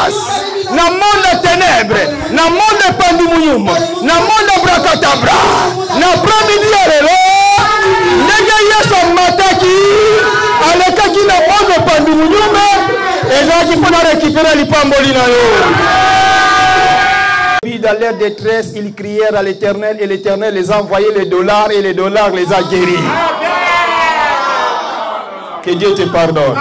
grâce, dans le monde de ténèbres, dans le monde de pandimounium, dans le monde de brakatabra, dans l'après-midi à l'élo, n'ayez son mataki, à l'état qui n'a pas de pandimounium, et là qui peut récupérer les pambolina. Dans leur détresse, ils crièrent à l'Éternel et l'Éternel les a envoyé les dollars et les dollars les a guéris. Que Dieu te pardonne.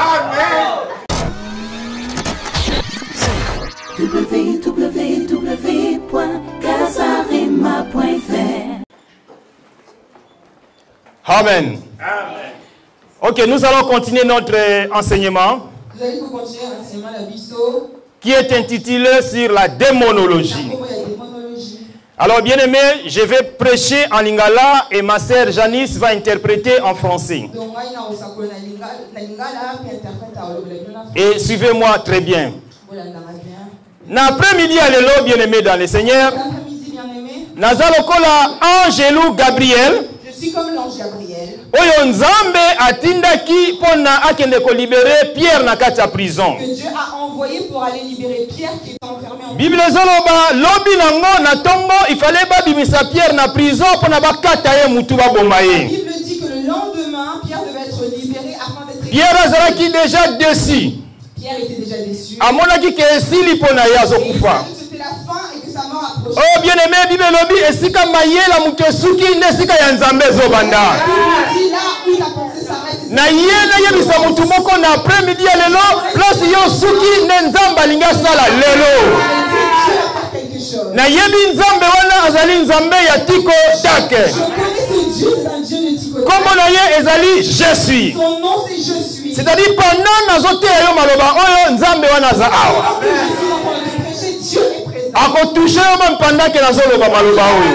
Amen. Ok, nous allons continuer notre enseignement. Vous allez continuer l'enseignement de la Bisto, qui est intitulé sur la démonologie. Alors bien aimé, je vais prêcher en lingala et ma sœur Janice va interpréter en français. Et suivez-moi très bien. L'après-midi à l'élo, bien aimé dans le Seigneur, Nazalokola Angelou Gabriel. Je suis comme l'ange Gabriel. Oyo Nzambe atindaki pona akende ko libérer Pierre na kati ya prison. Que Dieu a envoyé pour aller libérer Pierre qui est enfermé en prison. Bible zoloba lobi nango na tombo il fallait ba bimisa Pierre na prison pona bakata ye mutu ba bomba ye. La Bible dit que le lendemain Pierre devait être libéré afin d'être. Pierre azalaki déjà déçu. Pierre était déjà déçu. Amonaki ke esili pona ye azokufa. C'était la fin et que sa mort approchait. Oh bien aimé Bible lobi esika mayela mukesuki nesika ya Nzambe zobanda. Na yena yebisa mutu moko na après-midi ya lelo place yo suki ne Nzamba linga sala lelo. Na yebi Nzambe wana azali Nzambe ya tiko take. Comme on a ye ezali je suis. Son nom c'est je suis. C'est-à-dire pendant nazote yo maloba oyo Nzambe wana za awa. Ako toucher même pendant que nazoloba maloba oyo.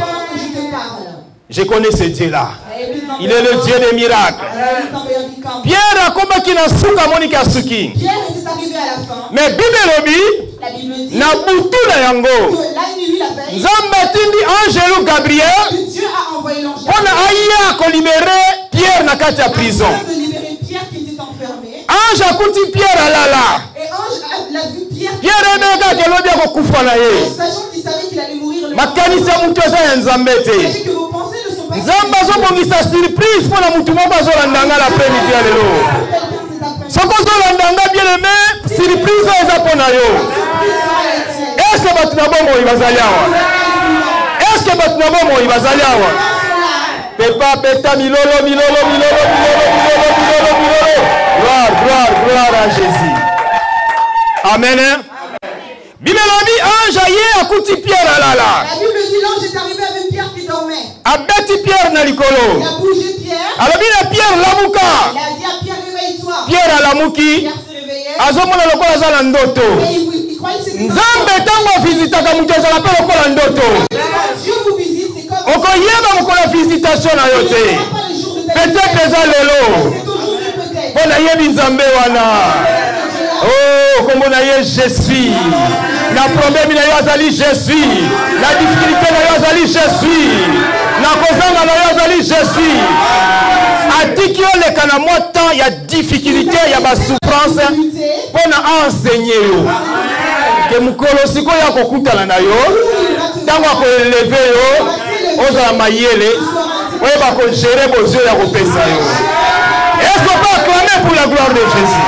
Je connais ce Dieu là. Il est le Dieu des miracles. Pierre a combattu na suka monika suki. Pierre était arrivé à la fin. Mais Bible lobi na butu na yango. Nzamba tindi Angelou Gabriel. Dieu a envoyé l'ange. On a aya ko libérer Pierre na kati ya prison. De libérer Pierre qui était enfermé. Ange akuti Pierre alala. Et ange l'a vu Pierre. Pierre ebeka ke lobi akokufa na ye. Sachant qu'il savait qu'il allait mourir le Makanisa mutu eza ya Nzambe te. que vos pensées ne sont pas. Nzamba azobongisa surprise pour la mutu moko azolandanga l'après-midi ya lelo. Soko ozolandanga bien aimé, surprise eza pona yo. Est-ce que batu na bomoi bazali awa? Est-ce que batu na bomoi bazali awa? Pepa peta milolo milolo milolo milolo milolo milolo milolo. Gloire, gloire, gloire à Jésus. Amen. Bible lobi ange aye akuti Pierre alala. La Bible dit l'ange est arrivé avec Pierre qui dormait. Abeti Pierre na likolo. Il a bougé Pierre. Alobi na Pierre lamuka. Il a dit à Pierre réveille-toi. Pierre alamuki. Pierre se réveillait. Azomona lokola aza na ndoto. Et il croyait que c'était Nzambe tango visitaka mutu azala pe lokola ndoto. Dieu vous visite, c'est comme Okoyeba mokolo visitation na yo te. Peut-être eza lelo. c'est aujourd'hui peut-être. Po na yebi Nzambe wana. Oh, kombo na ye je suis. Na problème na yo azali je suis. Na difficulté na yo azali je suis. Na kozanga na yo azali je suis. Atiki yo leka na mwa temps ya difficulté ya ba souffrance pour na enseigner yo. Que mukolo siko ya kokutana na yo. Tango ko lever yo, ozala mayele. Oye ba ko gérer vos yeux ya kopesa yo. Est-ce qu'on peut acclamer pour la gloire de Jésus?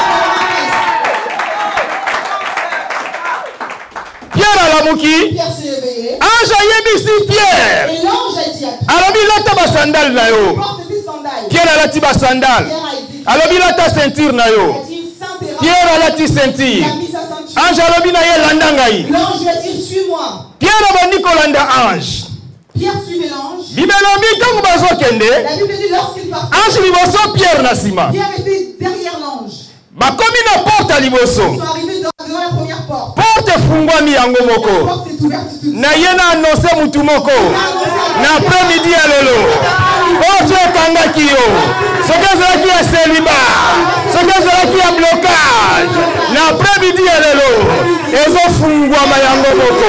Pierre alamuki. Pierre s'est réveillé. Ange ayebisi Pierre. Et l'ange a dit à Pierre, Alobi lata ba sandal na yo. porte tes sandales. Pierre alati ba sandal. Pierre a dit, Alobi lata ceinture na yo. Saint et Pierre alati il ceinture. a mis sa ceinture. Ange alobi na ye landa ngai. L'ange lui a dit, suis-moi. Pierre abandi kolanda ange. Pierre suivait l'ange. Bible lobi tango bazokende. La Bible dit, lorsqu'il partait, Ange liboso Pierre na sima. Pierre était derrière l'ange. Bakomi na porte liboso. Ils sont arrivés devant la première porte. Porte fungwami yango La moko. porte s'est ouverte tout de suite. Na ye na annonce mutu moko. Na après-midi ya lelo. Porte ekangaki yo. Soki ezalaki ya celiba. Soki ezalaki ya blocage. Na après-midi ya lelo. Ezofungwama yango moko.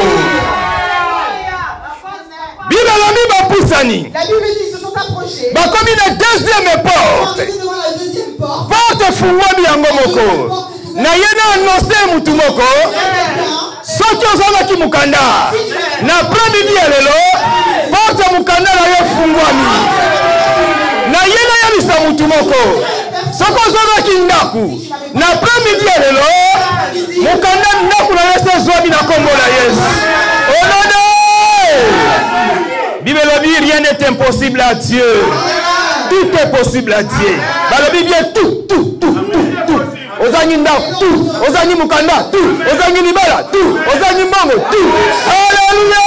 Bible lobi bapusani. La Bible dit, ils se sont approchés. Bakomi na deuxième Ils sont porte. arrivés devant la deuxième porte. Porte fungwami yango La moko. porte est na yena annonce mutu moko soki ozalaki mukanda na après-midi ya lelo porte mukanda na yo fungwami na yena yabisa mutu moko soki ozalaki ndaku na après-midi ya lelo mukanda ndaku na yo ezwami na kombo na Yesu. Onone Bible dit rien n'est impossible à Dieu. Tout est possible à Dieu. Balobi bien tout. Ozangi ndaku tout, ozangi mukanda tout, ozangi libala tout, ozangi mbongo tout. Alléluia.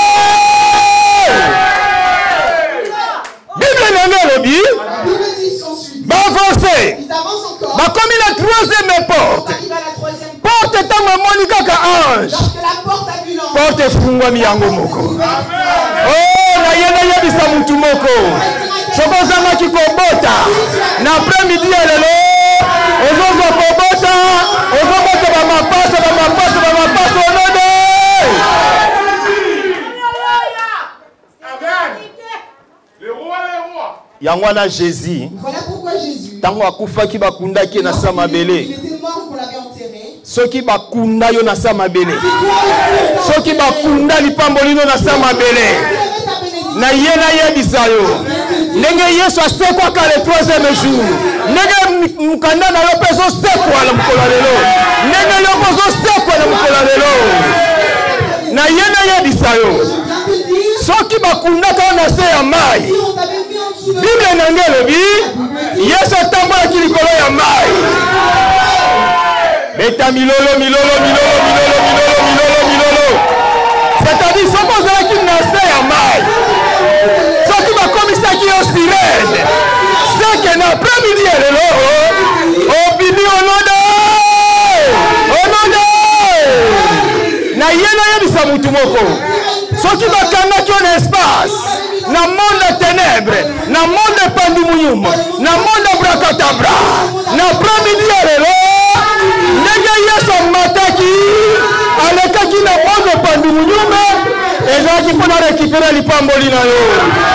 Bible nanga lobi. Ba avancer. Ba comme la troisième porte. Porte tanga monika ka ange. Porte fungwa miyango moko. Oh na yena yebisa mutu moko. Soko zanga kikobota. Na après-midi ya lelo ozozo kobota, ozobota ba mapasa onode. Le roi les rois. Yangwana Jésus. Voilà pourquoi Jésus. Tango akufaki bakunda ki na samabele. Il était mort qu'on l'avait enterré. Soki bakunda yo na samabele. Soki bakunda lipambolino na samabele. Na yena yebisa yo. Ndenge Yesu asekwaka le troisième jour. Ndenge mukanda na yo peso sekwa na mukolo lelo. Ndenge yo peso sekwa na mukolo lelo. Na yena yebisa yo. Soki bakunda ka na se ya mai. Bible nange lobi Yesu atambola kilikolo ya mai. Beta milolo. C'est-à-dire soko zalaki na se ya mai. Soki bakomisaki yo sirene. C'est que na après-midi ya lelo obibi onode. Na yena yebisa mutu moko. Soki bakangaki yo na espace. Na monde ténèbres, na monde pandimuyum, na monde brakatabra, na après-midi ya lelo, ndenge Yesu mataki, alekaki na monde pandimuyum, ezalaki mpona récupérer lipamboli na yo.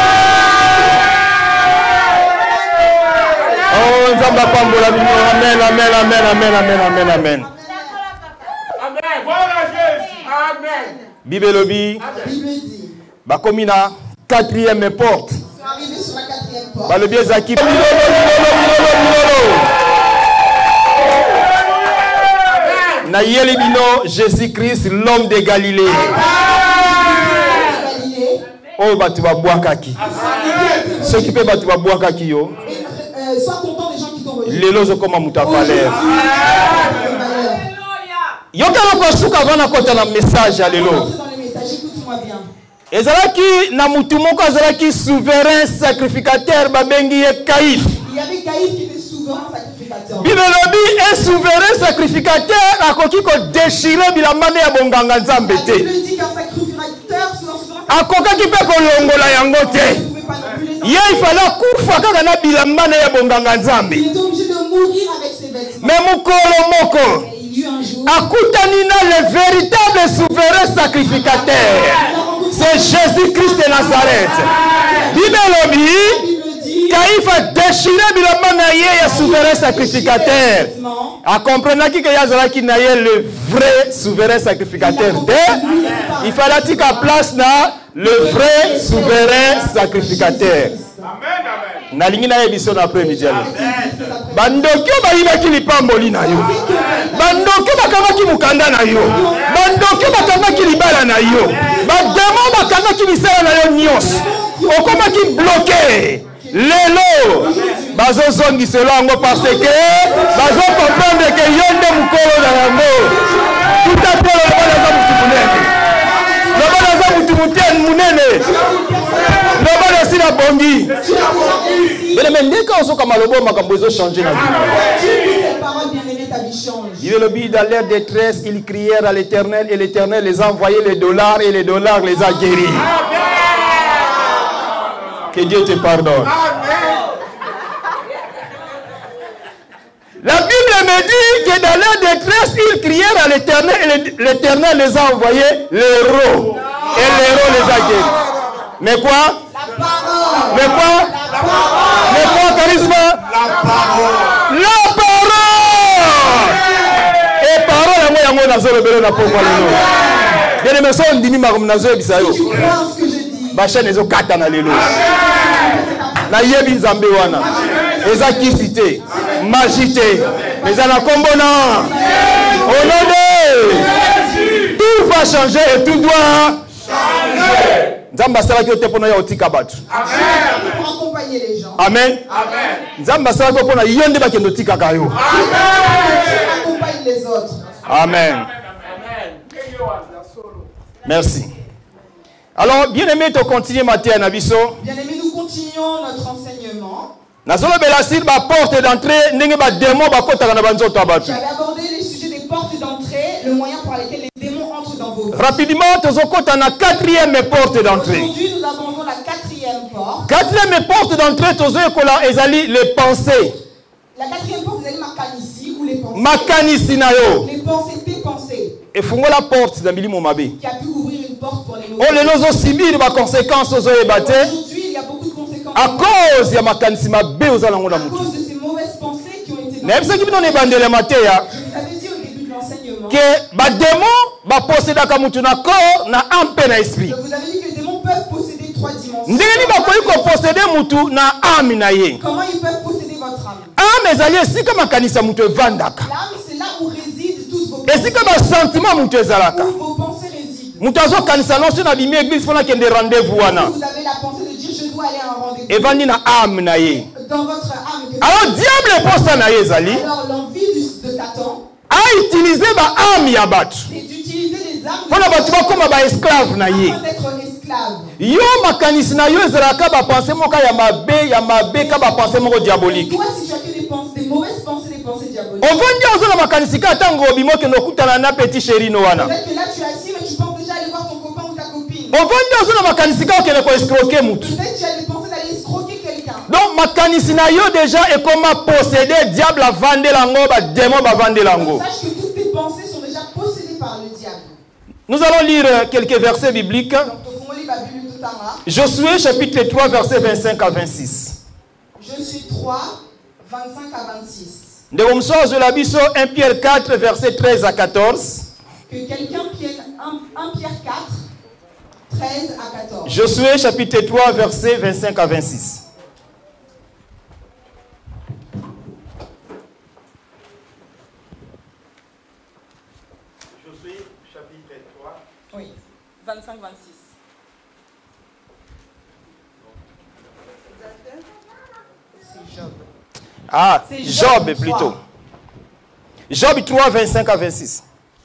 Oh, Nzambe apambola bino, amen. Amen. Voilà Jésus. Amen. Bible lobi, bakomi na quatrième porte. Arrivé sur la quatrième porte. Le bien Zaki. Na yeli bino Jésus-Christ, l'homme de Galilée. Oh batu ba boakaki. Ceux qui peuvent batu ba boakaki yo. Sois content des gens qui t'ont rejeté. Lelo zo koma mutafaleur. Yo kana ko suka vana kota na message ya lelo. Dans les messages, écoute-moi bien. Ezalaki na mutu moko azalaki souverain sacrificateur babengi ye Caïphe. Il y avait Caïphe qui était souverain sacrificateur. Bible lobi un souverain sacrificateur akoki ko déchirer bilambane ya bonganga nzambe te. La Bible dit qu'un sacrificateur soit souverain. Akokaki pe ko longola yango te. Ye ifala kufa kaka na bilambane ya bonganga nzambe. Il était obligé de mourir avec ses vêtements. Mais mukolo moko Et il y eut un jour. akutani na le véritable souverain sacrificateur. C'est Jésus-Christ de Nazareth. Bible lobi Caïphe a déchiré bilambane ya souverain sacrificateur. A comprenaki que yazalaki na ye le vrai souverain sacrificateur de. Il fallait qu'il place na le vrai souverain sacrificateur. Amen. Nalingi na yebiso na après-midi. Bandokyo bayibaki lipamboli na yo. Bandokyo bakangaki mukanda na yo. Bandokyo bakangaki libala na yo. Bademo bakangaki misala na yo nyonso. Okomaki bloqué. Lelo bazozongiselo yango parce que bazo comprendre que yo nde mukolo na yango. Tout à fait le bana za mutu munene. Le bana za mutu mutene munene. Le bana si la bongi. Mais ndeka ozo kama lobo makambo ezo changer na vie. Il le dit dans leur détresse, ils crièrent à l'Éternel et l'Éternel les a envoyé les dollars et les dollars les a guéris. Que Dieu te pardonne. La Bible me dit que dans leur détresse, ils crièrent à l'Éternel et l'Éternel les a envoyés l'héros. Et l'héros les a guéris. Mais quoi? Mais quoi? Mais quoi, charisme? La parole. nazolobelo na pokwa lelo. Bien aimé, so ndimi marum nazo bisayo. Tu crois en ce que je dis. Ba chaîne ezo kata na lelo. Na yebi nzambe wana. Eza kisite, magité. Mais en a combona. Au nom de tout va changer et tout doit changer. Nzamba sala ki otepona ya otika batu. Amen. Pour accompagner les gens. Amen. Amen. Nzamba sala ko pona yonde ba kendo tika kayo. Amen. Accompagne les autres. Amen. Merci. Alors, bien-aimé, tu continues Matthieu Nabiso. Bien-aimés, nous continuons notre enseignement. Nazolo belasir ba porte d'entrée ndenge ba démon ba kota na banzo tabatu. J'avais abordé les sujets des portes d'entrée, le moyen par lequel les démons entrent dans vos vies. Rapidement, tozokota na quatrième porte d'entrée. Aujourd'hui, nous abordons la quatrième porte. Quatrième porte d'entrée tozokola ezali les pensées. La quatrième porte, vous allez marquer ici, ou les pensées. Makanisi na yo. Les pensées, tes pensées. Et fungola porte na milimo mabe. Qui a pu ouvrir une porte pour les Oh les nozo subir ba conséquences ozo ebate. Aujourd'hui, il y a beaucoup de conséquences. À cause ya makanisi mabe ozala ngona À mutu. cause de ces mauvaises pensées qui ont été dans Na ebisa ki bino ne bandele mateya. Je vous avais dit au début de l'enseignement Que ba démon ba possédaka mutu na corps na ampe na esprit. que vous avez dit que les démons peuvent posséder 3 dimensions. Ndenge ni bakoki ko posséder mutu na âme na ye. Comment ils peuvent posséder votre âme? Âme ezali esika makanisa mutu evandaka. L'âme, c'est là où résident tous vos Esika ba sentiment mutu ezalaka. où vos pensées résident. Mutu azokanisa nonso na bimi église fona kende rendez-vous wana. Vous avez la pensée de dire je dois aller à un rendez-vous. Evandi na âme na ye. Dans votre âme. Alors diable posa na ye ezali Alors l'envie de Satan, a utilisé ba âme ya batu. c'est d'utiliser les âmes Pona batu bakoma ba esclave na ye. afin d'être esclave. Yo makanisi na yo ezalaka ba pensée moko ya mabe ka ba pensée moko diabolique. Toi, si tu as que des pensées, des mauvaises pensées, des pensées diaboliques. Ovandi ozo na makanisi ka tango obimo ke nokutana na petit chéri no wana. Peut-être que là tu es assis, mais tu penses déjà aller voir ton copain ou ta copine. Ovandi ozo na makanisi ka okende ko escroquer mutu. Peut-être que tu as des pensées d'aller escroquer quelqu'un. Donc makanisi na yo déjà et comment posséder diable a vendre lango ba démon ba vendre lango. Sache que toutes tes pensées sont déjà possédées par le diable. Nous allons lire quelques versets bibliques. Donc, on lit la Bible tout à l'heure. Josué chapitre 3 versets 25 à 26. Je suis 3, 25 à 26. Ndeko msozo la biso 1 Pierre 4 verset 13 à 14. Que quelqu'un tienne 1 Pierre 4, 13 à 14. Josué chapitre 3 verset 25 à 26. Josué, chapitre 3. Oui, 25, 26. C'est Job. Ah, C'est Job Job plutôt. 3. Job 3 25 à 26.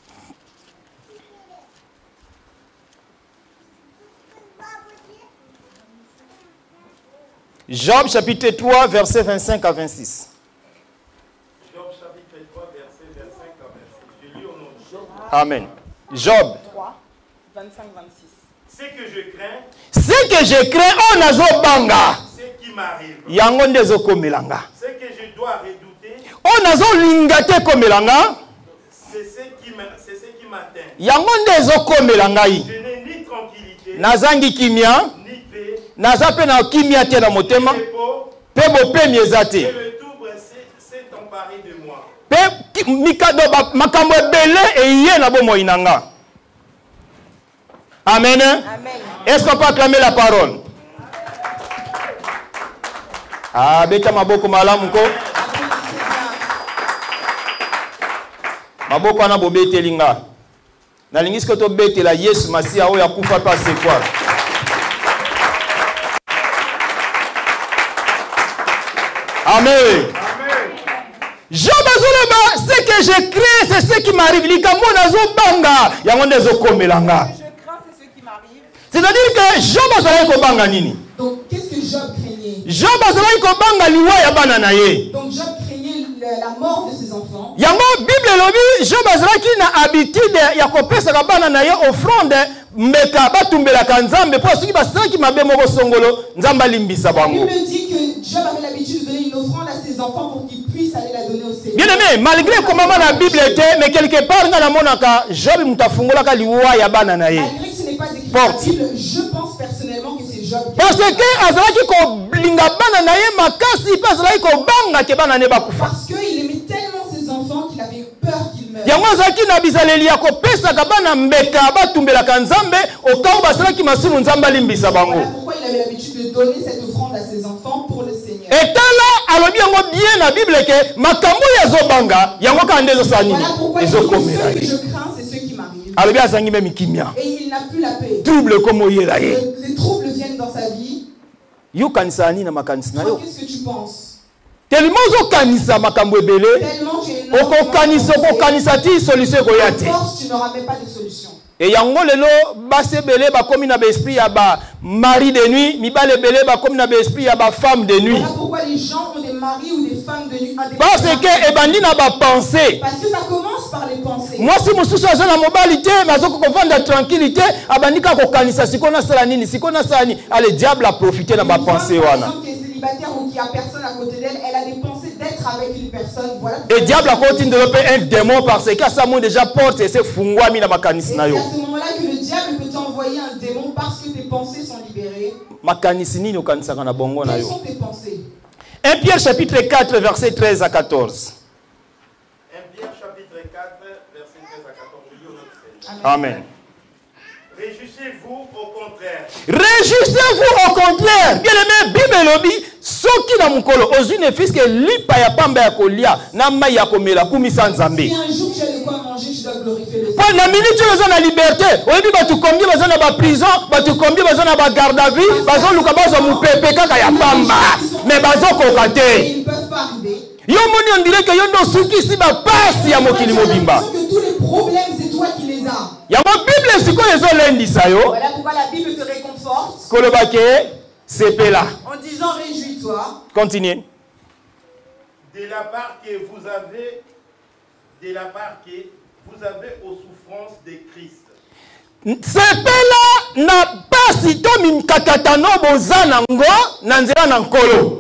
Job chapitre 3 verset 25 à 26. Job, chapitre 3, verset 25 à 26. Je lis au nom de Job. Amen. Job. 3, 25, 26. Ce que je crains, Ce que je crains, on a zo banga. ce qui m'arrive, Yango ndezo komelanga. ce que je dois redouter, On a zo lingate komelanga. c'est ce qui m'atteint. Yango ndezo komelanga yi. Je n'ai ni tranquillité, Nazangi kimia. ni paix, Naza pe na kimia te na motema. ni repos, Pe bopemi eza te. et le trouble s'est emparé de moi. Pe mikado makambo ebele eye na bomoi na nga. Amen. Amen. Est-ce qu'on peut acclamer la parole? Ah, beta maboko malamu ko. Maboko ana bobeteli nga. Nalingi siko to betela Yesu Masia oyo akufa pa sekwa. Amen. Job azoloba, ce que je crains, c'est ce qui m'arrive. Likambo nazo banga, yango ndezo komelanga. Ce que je crains, c'est ce qui m'arrive. C'est-à-dire que Job azalaki kobanga nini? Donc, qu'est-ce que Job craignait? Job azalaki kobanga liwa ya bana na ye. Donc, Job craignait la mort de ses enfants. Yango Bible elobi Job azalaki na habitude ya kopesaka bana na ye offrande mbeka batumbelaka Nzambe po soki basalaki mabe moko songolo Nzambe alimbisa La bango. Bible dit que Job avait l'habitude de donner une offrande à ses enfants pour qu'ils puissent aller la donner au Seigneur. Bien aimé, malgré comment la Bible était, mais quelque part nga na monaka Job mutafungolaka liwa ya bana na ye. Malgré que ce n'est pas écrit dans la Bible, je pense personnellement que c'est Job qui Parce que azalaki kolinga bana na ye makasi pe azalaki kobanga ke bana ne bakufa. parce qu'il aimait tellement ses enfants qu'il avait peur qu'ils meurent. yango azaki na bizaleli ya kopesaka bana mbeka batumbelaka nzambe okao basalaki masumu nzambe alimbisa bango. Voilà pourquoi il avait l'habitude de donner cette offrande à ses enfants pour le Seigneur. Et là, alobi yango bien na Bible que makambo ya zobanga yango ka ndezo sani. Voilà pourquoi il dit que ceux que je crains, c'est ceux qui m'arrivent. Alobi azangi même kimia. Et il n'a plus la paix. Trouble comme oyela ye. Les troubles viennent dans sa vie. Yo kanisa ani na makanisa na yo. Qu'est-ce que tu penses? Tellement zo kanisa makambo ebele. Tellement j'ai énormément Oko kanisa ti solution ko yate. Tu n'auras même pas de solution. Et yango lelo base belé ba komi na esprit ya ba mari de nuit, mibale belé ba komi na esprit ya ba femme de nuit. Voilà pourquoi les gens ont des maris ou des femmes de nuit. Parce que ebandi na ba pensée. Parce que ça commence par les pensées. Moi si mususu aza na mobilité, mazoko kovanda tranquillité, abandika ko kanisa sikona sala nini, sikona sala ni, ale diable a profité na ba pensée wana. Qui est célibataire ou qui a personne à côté d'elle, elle a des pensées d'être avec une personne. Voilà. Et diable a continué de développer un démon parce que ça mon déjà porte et c'est fungwa mi na makanisi na yo. C'est à ce moment-là que le diable peut t'envoyer un démon parce que tes pensées sont libérées. Makanisi nini okanisaka na bongo na Quelles yo? sont tes pensées? 1 Pierre chapitre 4 verset 13 à 14. 1 Pierre chapitre 4, verset 13 à 14. Amen. Réjouissez-vous au contraire. Réjouissez-vous au contraire. Bien aimé, Bible lobi, soki na mukolo ozune fiske lipa ya pamba ya kolia na mai ya komela kumisa nzambe. Si un jour tu as de quoi manger, tu dois glorifier le Seigneur. Pendant minute tu as la liberté. Oyebi batu combien baza na ba prison, batu combien baza na ba garde à vue, bazo luka bazo mupepe kaka ya pamba. Mais bazo kokate. Ils ne peuvent pas arriver. Yo moni on dirait que yo ndo suki si ba passe ya mokili mobimba. Que tous les problèmes c'est toi qui les as. Ya ma Bible siko ezo lendisa yo. Voilà pourquoi la Bible te réconforte. Kolobake sepela. En disant réjouis-toi. Continuez. De la part que vous avez aux souffrances de Christ. Sepela na pasi to minkakatano bozana ngo na nzela na nkolo.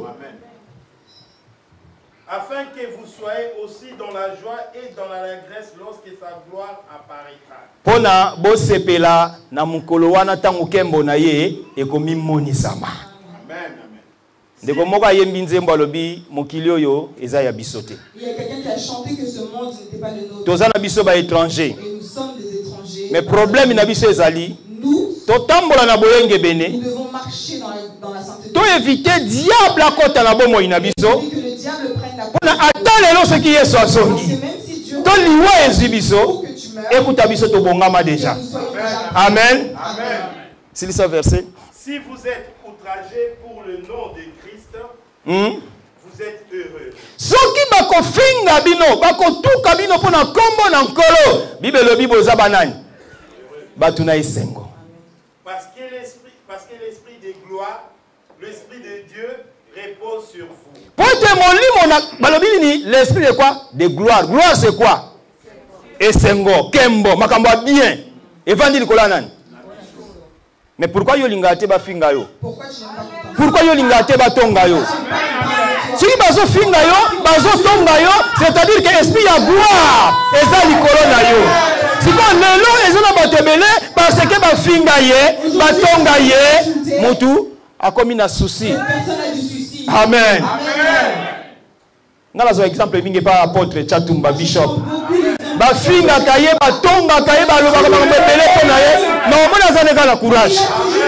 Afin que vous soyez aussi dans la joie et dans l'allégresse lorsque sa gloire apparaîtra. Pona bo sepela na mukolo wana tangu kembo na ye ekomi monisama. Amen. Ndeko moko ayembi nzembo alobi mokili oyo eza ya bisote. Il y a quelqu'un qui a chanté que ce monde n'était pas le nôtre. Toza na biso ba étranger. Et nous sommes des étrangers. Mais problème na biso ezali Nous totambola na boyenge bene. Nous devons marcher dans la sainteté. To éviter diable akota na bomoi na biso. Que le diable prenne la Pona atalelo ce qui est soisongi. même si Dieu To liwa ezwi biso. que tu meurs, Écoute biso to bongama déjà. nous soyons déjà Amen. Amen. C'est ce verset. Si vous êtes outragés pour le nom de Christ, vous êtes heureux. Soki bakofinga bino, bakotuka bino pona kombo na nkolo. Bible lobi boza banani. Batuna esengo. Parce que l'esprit de gloire, l'esprit de Dieu repose sur vous. Pote molimo na balobi ni l'esprit de quoi? De gloire. Gloire c'est quoi? Esengo, kembo, makambo bien. Evandi likola nani? Mais pourquoi yo lingate ba finga yo? Pourquoi yo lingate ba tonga yo? Si bazo finga yo, bazo tonga yo, c'est-à-dire que esprit ya gloire eza likolo na yo. Si bon lelo ezona batebele parce que ba finga ye, ba tonga ye, mutu akomi na souci. Amen. Ngala zo exemple mingi pa apôtre Chatumba bishop. Ba finga kaye ba tonga kaye ba loba ba bebele ko na ye, mais on a zaneka na courage.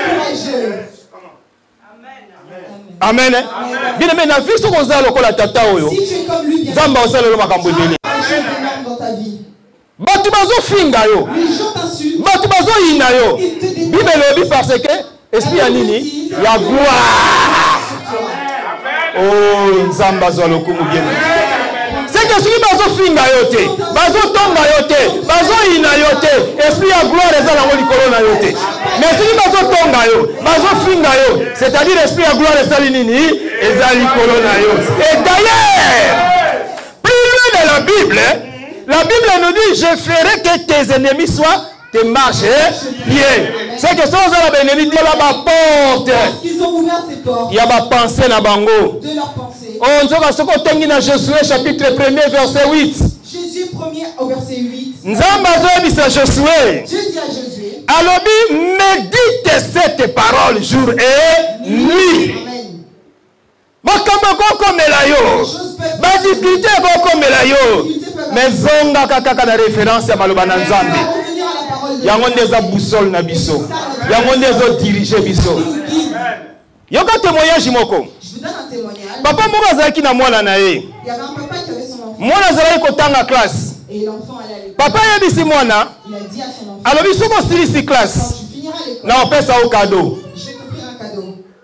Amen. Bien aimé, na vie so koza lokola tata oyo. Nzamba osala lo makambo ebele. Batu bazo finga yo. Batu bazo yina yo. Bible lobi parce que esprit ya nini? Ya gloire. Oh, nzamba zo lokumu bien. C'est que soki bazo finga yo te, bazo tonga yo te, bazo yina yo te, esprit ya gloire eza nango likolo na yo te. Mais soki bazo tonga yo, bazo finga yo, c'est-à-dire esprit ya gloire ezali nini? Eza likolo na yo. Et d'ailleurs, plus loin de la Bible nous dit, je ferai que tes ennemis soient tes marches pieds. C'est que ça, on a béni de la porte. Ils ont ouvert ces portes. Il y a ma pensée na bango. De leur pensée. On dit ce qu'on tengi na Josué chapitre 1er verset 8. Jésus 1er au verset 8. Nzamba zo bisa Josué. Dieu dit à Josué. Alobi médite cette parole jour et nuit. Amen. Makambo ko komela yo. Ba difficulté ko komela yo. Mais Mais zonga kaka na référence à Malobana Nzambe. Yango ndeza boussole na biso. Yango ndezo diriger biso. Yoka témoignage moko. Je vous donne un témoignage. Papa moko azalaki na mwana na ye. Il y avait un papa qui avait son enfant. Mwana azalaki kotanga classe. Et l'enfant allait à l'école. Papa yebisi mwana. Il a dit à son enfant. Alors biso ko silisi Quand classe. tu finiras l'école, Na opesa au cadeau. je vais t'offrir un cadeau.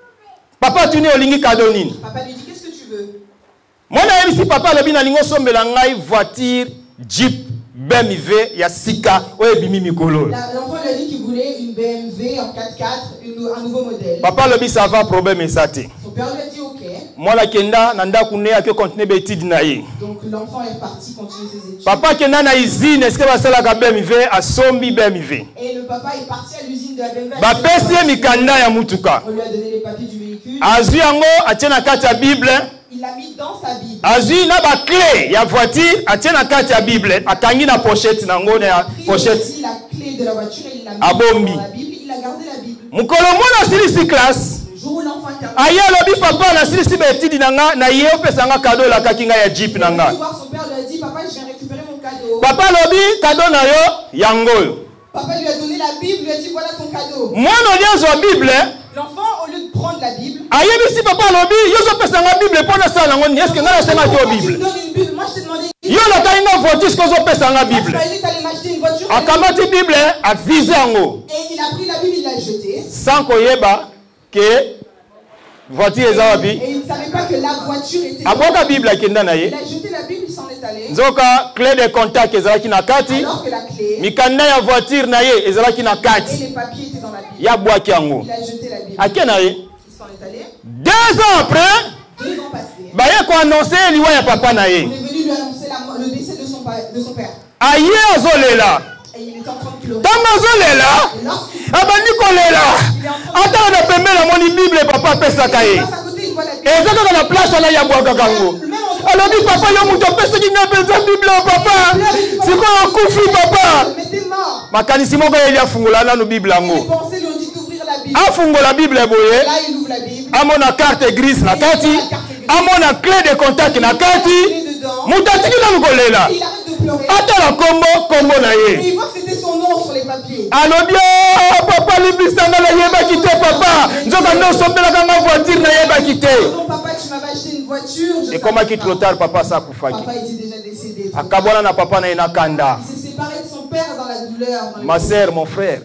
Papa tuni olingi cadeau nini? Papa lui dit qu'est-ce que tu veux? Mwana yebisi papa alobi na lingo sombela ngai voiture Jeep BMW ya sika oyo bimi mikolo. L'enfant lui a dit qu'il voulait une BMW en 4x4, un nouveau modèle. Papa alobi ça va problème esati. Son père lui a dit ok. Mwana kenda na ndaku ne ake continuer betide na ye. Donc l'enfant est parti continuer ses études. Papa kenda na usine est-ce que basala ka BMW asombi BMW. Et le papa est parti à l'usine de la BMW. Ba pesi mikanda ya mutuka. On lui a donné les papiers du véhicule. Azui yango atiena kati ya Bible. Il l'a mis dans sa Bible. Azui na ba clé ya voiture atiena kati ya Bible akangi na pochette nango na pochette. Il a la clé de la voiture et il l'a mis Abombi. dans la Bible. Il a gardé la Bible. Mukolo mona silisi classe. Le jour où l'enfant est arrivé, Aya lobi papa na silisi betidi nanga na ye opesanga cadeau la kakinga ya Jeep il a nanga. voulu voir son père, lui a dit papa, je viens récupérer mon cadeau. Papa lobi cadeau na yo yango. Papa lui a donné la Bible, lui a dit voilà ton cadeau. Mwana oliazo Bible. L'enfant, au lieu de prendre la Bible, Ayebisi papa lobi yozo pesanga Bible pona sala ngo est-ce que ngala senga to pourquoi tu me Bible. donnes une Bible? Moi je t'ai demandé une Yo la kainga voiture ko zo pesanga Bible. Bible. Je dit que tu allais m'acheter une voiture. Akamati Bible a visé yango. Et il a pris la Bible, il l'a jetée. Sans koyeba que voiture eza wapi. Et il ne savait pas que la voiture était. Aboka Bible akenda na Il ye. a jeté la Bible, il s'en est allé. Nzoka clé de contact ezalaki na kati. Alors que la clé Mikanda ya voiture na ye ezalaki na et kati. les papiers étaient dans la Bible. Ya bwaki yango. Il a jeté la Bible. Akena ye. Il s'en est allé. 2 ans après, 2 ans passés. baye ko annoncer liwa ya papa na On ye. est venu lui annoncer le décès de son père. Aye azolela. Et il était en train de pleurer. Tanga azolela. Et lorsqu'il Abandi kolela. Ata na pembela moni Bible papa pesaka ye. passe à côté, il voit la Bible. Ezaka na place na ya bwaka kango. Alors dit papa yo muto pesa kinga pesa Bible papa. Siko akufi papa. Mais t'es mort. Makanisi moko ye ya fungula na no Bible Les ngo. pensées lui ont dit d'ouvrir la Bible. Afungola Bible boye. Là, il ouvre la Bible. Amona carte grise na kati. Amona clé de contact na Il kati. est dedans. Mutatiki na ngolela. Il arrête de pleurer. Ata la kombo na ye. Et il voit que c'était son nom sur les papiers. Alobia papa libisanga na yeba kite papa. Nzoka ndo sombela nga voiture na yeba kite. Non, papa, tu m'avais acheté une voiture. Et comment quitte l'auteur papa sa kufaki. Papa était déjà décédé. Akabwana na papa na ina kanda. Il s'est séparé de son père dans la douleur. Dans Ma sœur, mon frère.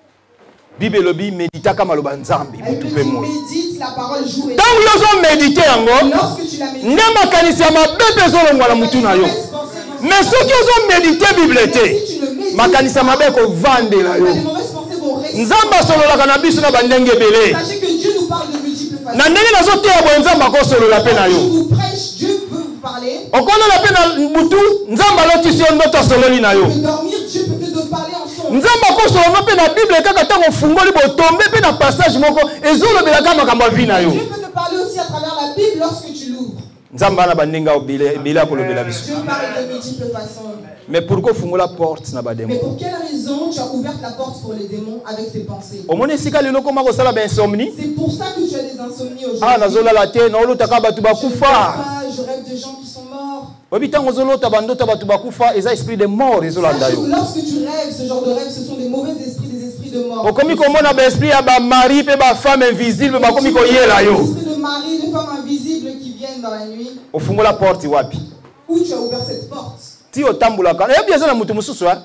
Bible lobi medita kama loba nzambi Elle mutupe mo. médite la parole jour et nuit. Tangu yozo méditer yango. Lorsque tu la médites, Ndema kanisi ya mabepe zolo ngwala mutu na yo. Mais soki yozo méditer Bible te. Makanisi ya mabe ko vandela yo. les mauvaises pensées vont rester. Nzamba sololaka na biso na bandenge belé. Sachez que Dieu nous parle de multiples façons. Na ndenge nazoteya boye nzamba ko solola pe na Dieu yo. vous prêche, Dieu veut vous parler. Okona la pe na butu nzamba lotisi yo ndoto sololi na yo. Tu peux dormir, Dieu peut te parler en son. Nzamba ko solola pe na Bible kaka tango fungoli botombe pe na passage moko ezolobelaka makambo ya vi na yo. Dieu peut te parler aussi à travers la Bible lorsque tu l'ouvres. Nzamba na bandinga obila kolobela biso. Dieu parle de multiples façons. Mais pourquoi fungola porte na bademo? Mais pour quelle raison tu as ouvert la porte pour les démons avec tes pensées? Omone sika lelo koma ko sala ba insomnie? C'est pour ça que tu as des insomnies aujourd'hui. Ah nazola la te na olotaka batu bakufa. Je rêve de gens qui sont morts. Obi tango zolota bandota batu bakufa eza esprit de mort ezolanda Sache yo. que lorsque tu rêves ce genre de rêve, ce sont des mauvais esprits, des esprits de mort. Okomi komona ba esprit ya ba mari pe ba femme invisible ba komi ko yela yo. Des esprits de mari, de femmes invisibles qui viennent dans la nuit. Ofungola porte wapi? Où tu as ouvert cette porte? Ti otambulaka. Eh bien ça na mutu mususu hein.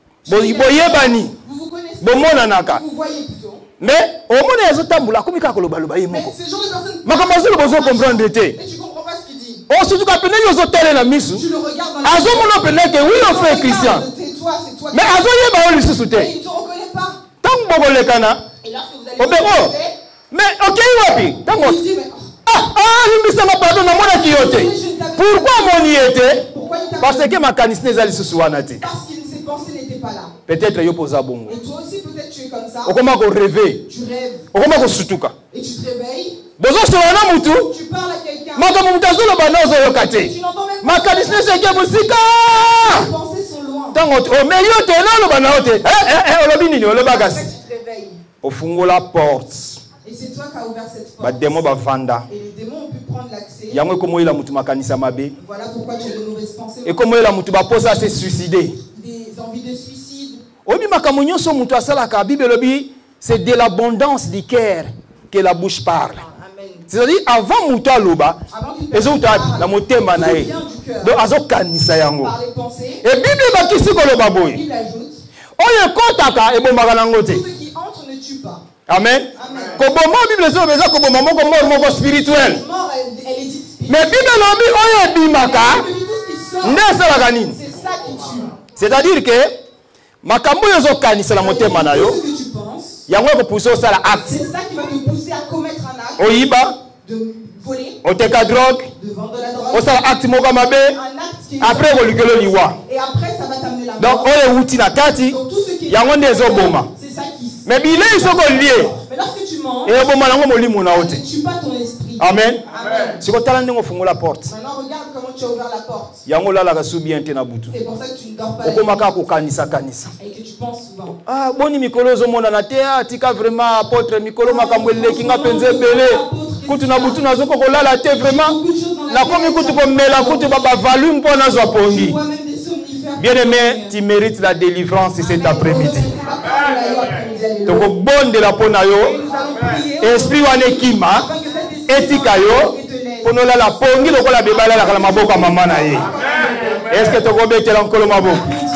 Boyebani. Vous vous connaissez? Bomonanaka. Vous voyez plutôt. Mais omona yazotambula komi ka koloba loba ye Mais moko. ce genre de personnes. Makamazulu bozo comprendre te. Et tu comprends pas ce qu'il dit. O surtout ka pene yozo tele na misu. Tu le regardes dans Azo mono pene ke oui on frère Christian. Tais-toi, c'est toi. Mais azo yeba o lisusu te. Mais il ne te reconnaît pas. Tango bokolekana. Et lorsque vous allez Obego. Mais OK wapi? Tango. il dit mais limbisanga pardon na mona kiyote. Pourquoi moni était? pourquoi il t'a Parce que makanisne za lisusu wana te. Parce que ses pensées n'étaient pas là. Peut-être yo poza bongo. Et toi aussi peut-être tu es comme ça. Okoma ko rêver. Tu rêves Okoma ko sutuka. et tu te réveilles. Bozo solana mutu. Tu parles à quelqu'un. Makambo mutazolo banazo yokate. Tu n'entends même pas. Makanisne seke musika. Tes pensées sont loin. Tango o meyo te na lo banaote. Olobi nini oloba Après gasi. tu te réveilles. Ofungola porte. Et c'est toi qui as ouvert cette porte. Ba demo ba vanda. Et les démons ont pu prendre de l'accès. Yango komo ila mutu makanisa mabe. Voilà pourquoi tu as de mauvaises pensées. Et komo ila mutu ba posa se suicider. Des envies de suicide. Obi makambo nyonso mutu asalaka Bible lobi c'est de l'abondance du cœur que la bouche parle. C'est-à-dire avant mutu aloba ezo na motema na ye. Donc azo kanisa yango. Et Bible ba kisi ko loba boy. Il ajoute. Oye kotaka ebombaka nango te. Tout ce qui entre ne tue pas. Amen. Koboma Bible zo beza koboma moko moko spirituel. Mort, elle est dite spirituelle. Mais Bible lobi oye bimaka nde salaka nini? C'est ça qui tue. C'est-à-dire que makambo yozo kanisa la motema na yo. Ce que tu penses. Yango ko pousser ça la acte. C'est ça qui va te pousser à commettre un acte. Oyiba. De voler. Oteka drogue. De vendre de la drogue. O ça acte moko mabe. Un acte qui est. Après volukelo liwa. Et après ça va t'amener la mort. Donc oye wuti na kati. Donc tout ce qui est. Yango ndezo boma. C'est ça qui. Mais bile isoko lié. Mais lorsque tu mens. Et boma nango molimo na ote. Ne tue pas ton esprit. Amen. Amen. Si ko tala ndingo fungola porte. Maintenant regarde comment tu as ouvert la porte. Yango lala ka bien te na butu. C'est pour ça que tu ne dors pas. Okomaka ko kanisa. Et que tu penses souvent. Ah boni mikolo zo mona na te atika vraiment apôtre mikolo makambo eleki nga penze belé. Kutu na butu na zoko ko lala te vraiment. Na komi kutu ko mela kutu baba volume pour na zo pongi. Bien-aimé, tu mérites la délivrance cet après-midi. Donc bon de la ponayo, esprit wana ekima, etika yo, pono la pongi loko la bebala la maboko mama na ye. Est-ce que tu ko betela nkolo maboko?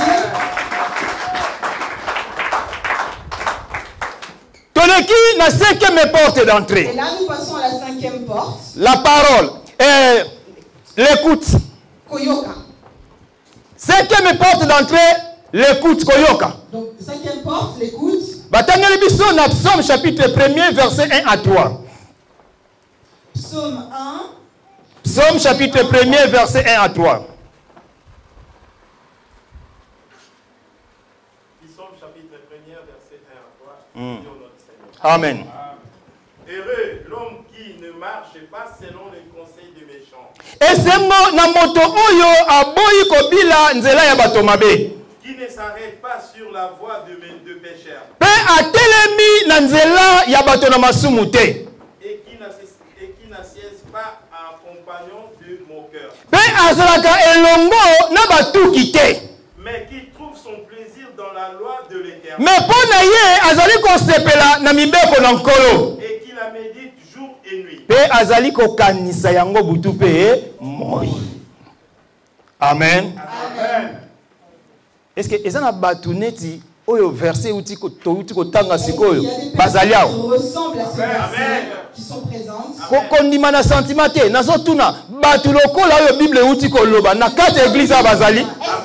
Toleki na 5e porte d'entrée. Et là nous passons à la 5e porte. La parole et l'écoute. Koyoka. 5e porte d'entrée, l'écoute koyoka. Donc 5e porte, l'écoute. Batangeli biso na Psaume chapitre 1er verset 1 à 3. Psaume 1. Psaume chapitre 1er verset 1 à 3. Psaume chapitre 1er verset 1 à 3. Amen. Heureux l'homme qui ne marche pas selon les conseils des méchants. Esengo na moto oyo aboyi kobila nzela ya bato mabe. Qui ne s'arrête pas sur la voie de pécheurs. Pe atelemi na nzela ya bato na masumu te. Et qui n'assièse pas en compagnon de moqueurs. Pe azalaka elongo na batuki te. Mais qui trouve son plaisir dans la loi de l'Éternel. Mais pona ye azali kosepela na mibeko na nkolo. Et qui la médite jour et nuit. Pe azali kokanisa yango butu pe moi. Amen. Amen. Est-ce que ezana batuneti oyo verset uti ko tanga sikoyo bazali awo ressemble à ces versets qui sont présentes. Kondima na sentiment te nazo tuna batu lokola oyo Bible uti ko loba na kati église bazali.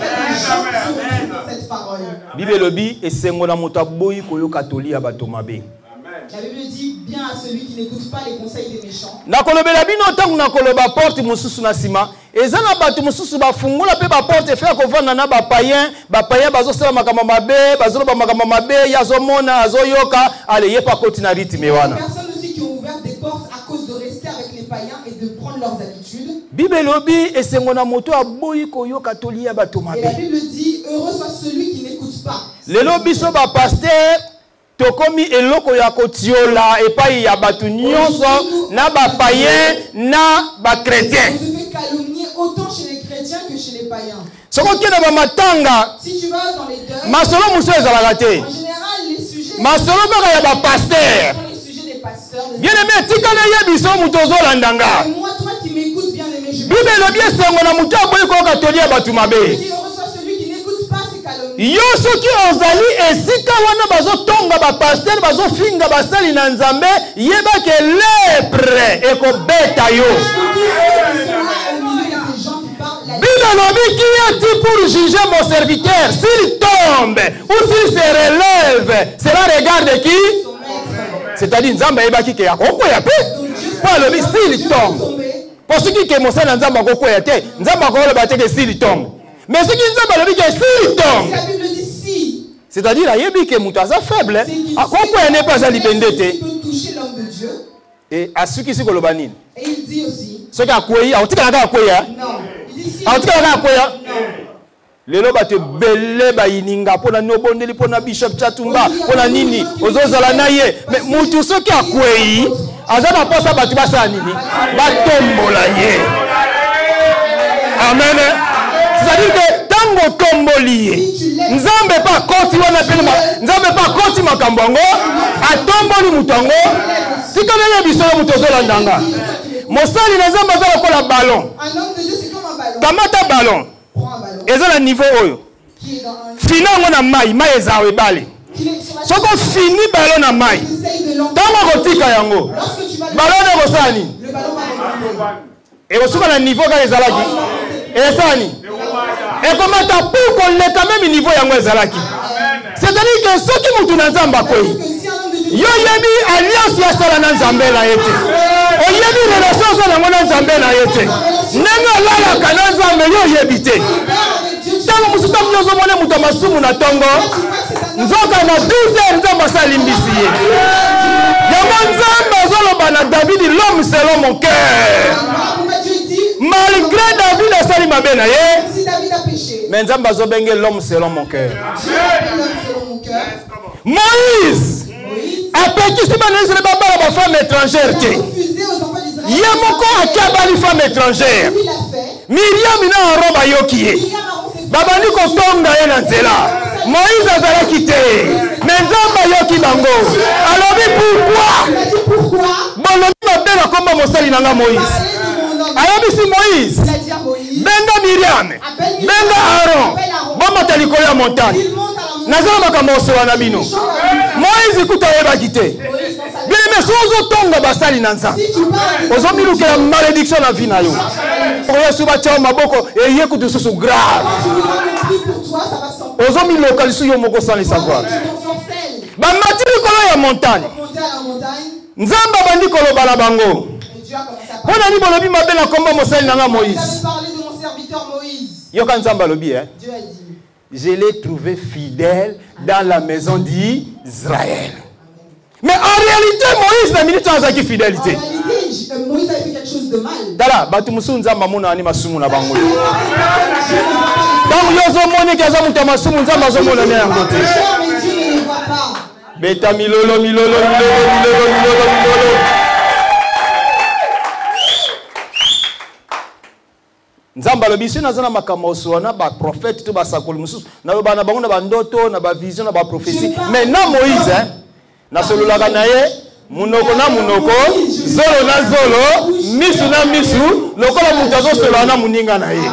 Amen. Cette parole. Bible lobi esengo na moto aboyi koyoka toli ya bato mabe. La Bible dit bien à celui qui n'écoute pas les conseils des méchants. Na kolobela bino tangu na koloba porte mususu na sima ezana batu mususu bafungula pe ba porte faire kovanda na ba païen bazo sala makambo mabe bazoloba makambo mabe yazomona azoyoka ale yepa koti na rythme wana. Personnes aussi qui ont ouvert des portes à cause de rester avec les païens et de prendre leurs habitudes. Bible lobi esengo na moto aboyi koyoka toli ya bato mabe. Et la Bible dit heureux soit celui qui n'écoute pas. Lelo biso ba pasteur tokomi eloko ya kotiola epai ya batu nyonso na ba païen na ba chrétien. On se fait calomnier autant chez les chrétiens que chez les païens. Soko kina ba matanga Si tu vas dans les deuils, masolo muso ezalaka te. en général les sujets Masolo kaka ya ba pasteur. sont les sujets des pasteurs. Bien aimé tika na ye biso muto zolandanga. Et moi toi qui m'écoutes bien aimé, je Bible lobi esengo na muto aboyi koyoka toli ya batu mabe. dis heureux soit celui qui n'écoute pas ces calomnies. Yo soki ozali esika wana bazotonga bapasteur bazofinga basali na nzambe yebake lepre ekobeta yo. Bible lobi qui est pour juger mon serviteur s'il tombe ou s'il se relève cela regarde qui? C'est-à-dire nzambe yebaki ke akokwea pe po lobi s'il tombe po soki ke mosala nzambe akokwea te nzambe akoloba te ke s'il tombe. Mais ce qui nous a dit que s'il tombe, La Bible dit si. c'est-à-dire que Mouta est faible, à quoi n'est pas à l'ibendete. Il peut toucher l'homme de Dieu. Et à ceux qui sont colobanines. Et il dit aussi. Ce qui a quoi, à tout cas, Non. Il dit si. à tout cas, les loba te belé ba ininga pona nobondeli pona bishop chatumba pona nini ozozala naye mais mutu soki akwei Azana posa batu basa nini? Batombola ye. Amen. C'est-à-dire que tango tomboli nzambe pa koti wana pelema nzambe pa koti makambongo atomboli mutango tika nene biso mutozo landanga mosali na nzambe azala kola ballon kamata ballon ezala niveau oyo fina ngona mai ezawe bale soko fini ballon na mai tango kotika yango ballon de kosani et aussi na niveau ka ezalaki esani et comment ta pour qu'on l'ait quand même niveau yango ezalaki c'est-à-dire que ceux qui mutu na nzamba koyi yo yebi alliance ya sala na nzambe na yete o yebi relation sala na nzambe na yete nenga lala kana nzambe yo yebite tango musuta mnyozo mone mutu masumu na tongo nzoka na 12h nzamba salimbisi ye yango nzamba zoloba na David l'homme selon mon cœur. Malgré David a sali mabe na ye, mais nzamba zobenge l'homme selon mon cœur. Moïse a péquisé ma ba femme étrangère. Yamoko a kabali femme étrangère. Miriam na roba yokiye. Babani ko tonga ye na nzela. Moïse azala quitté. Mais nzamba yoki bango. Alors pourquoi? Bolomi mabe na komba mosali nanga Moïse. Ayabisi Moïse, benga Miriam, benga Aaron, bomba talikolo ya montagne. Nazala makambo oswana bino. Moïse kuta yeba kite. Bien mais sozo tonga basali na nzambe. Ozo miluka la malédiction na vie na yo. Oyo suba cha maboko eye kutu susu grave. Ozo miluka lisu yo moko sans le savoir. Ba matiri kolo ya montagne. Nzamba bandi kolo bala bango. On a dit bolobi mabe na komba mosali nanga Moïse. Parlé de mon serviteur Moïse. Yoka nzamba lobi hein. Dieu a dit. Je l'ai trouvé fidèle dans la maison d'Israël. Mais en réalité Moïse n'a minute sans acquis fidélité. En réalité Moïse a fait quelque chose de mal. Dala batu musu nzamba mona ani masumu na bango. Donc yozo moni kaza muta masumu nzamba zo mona na yango te. Mais Dieu ne le voit pas. Beta milolo. Nzamba lobisi na zana makamoso na ba prophète to ba sakoli mususu na ba na bango na ba ndoto na ba vision na ba prophétie mais na Moïse hein na sololaka na ye munoko na munoko zolo na zolo misu na misu lokola mutazo solo na muninga na ye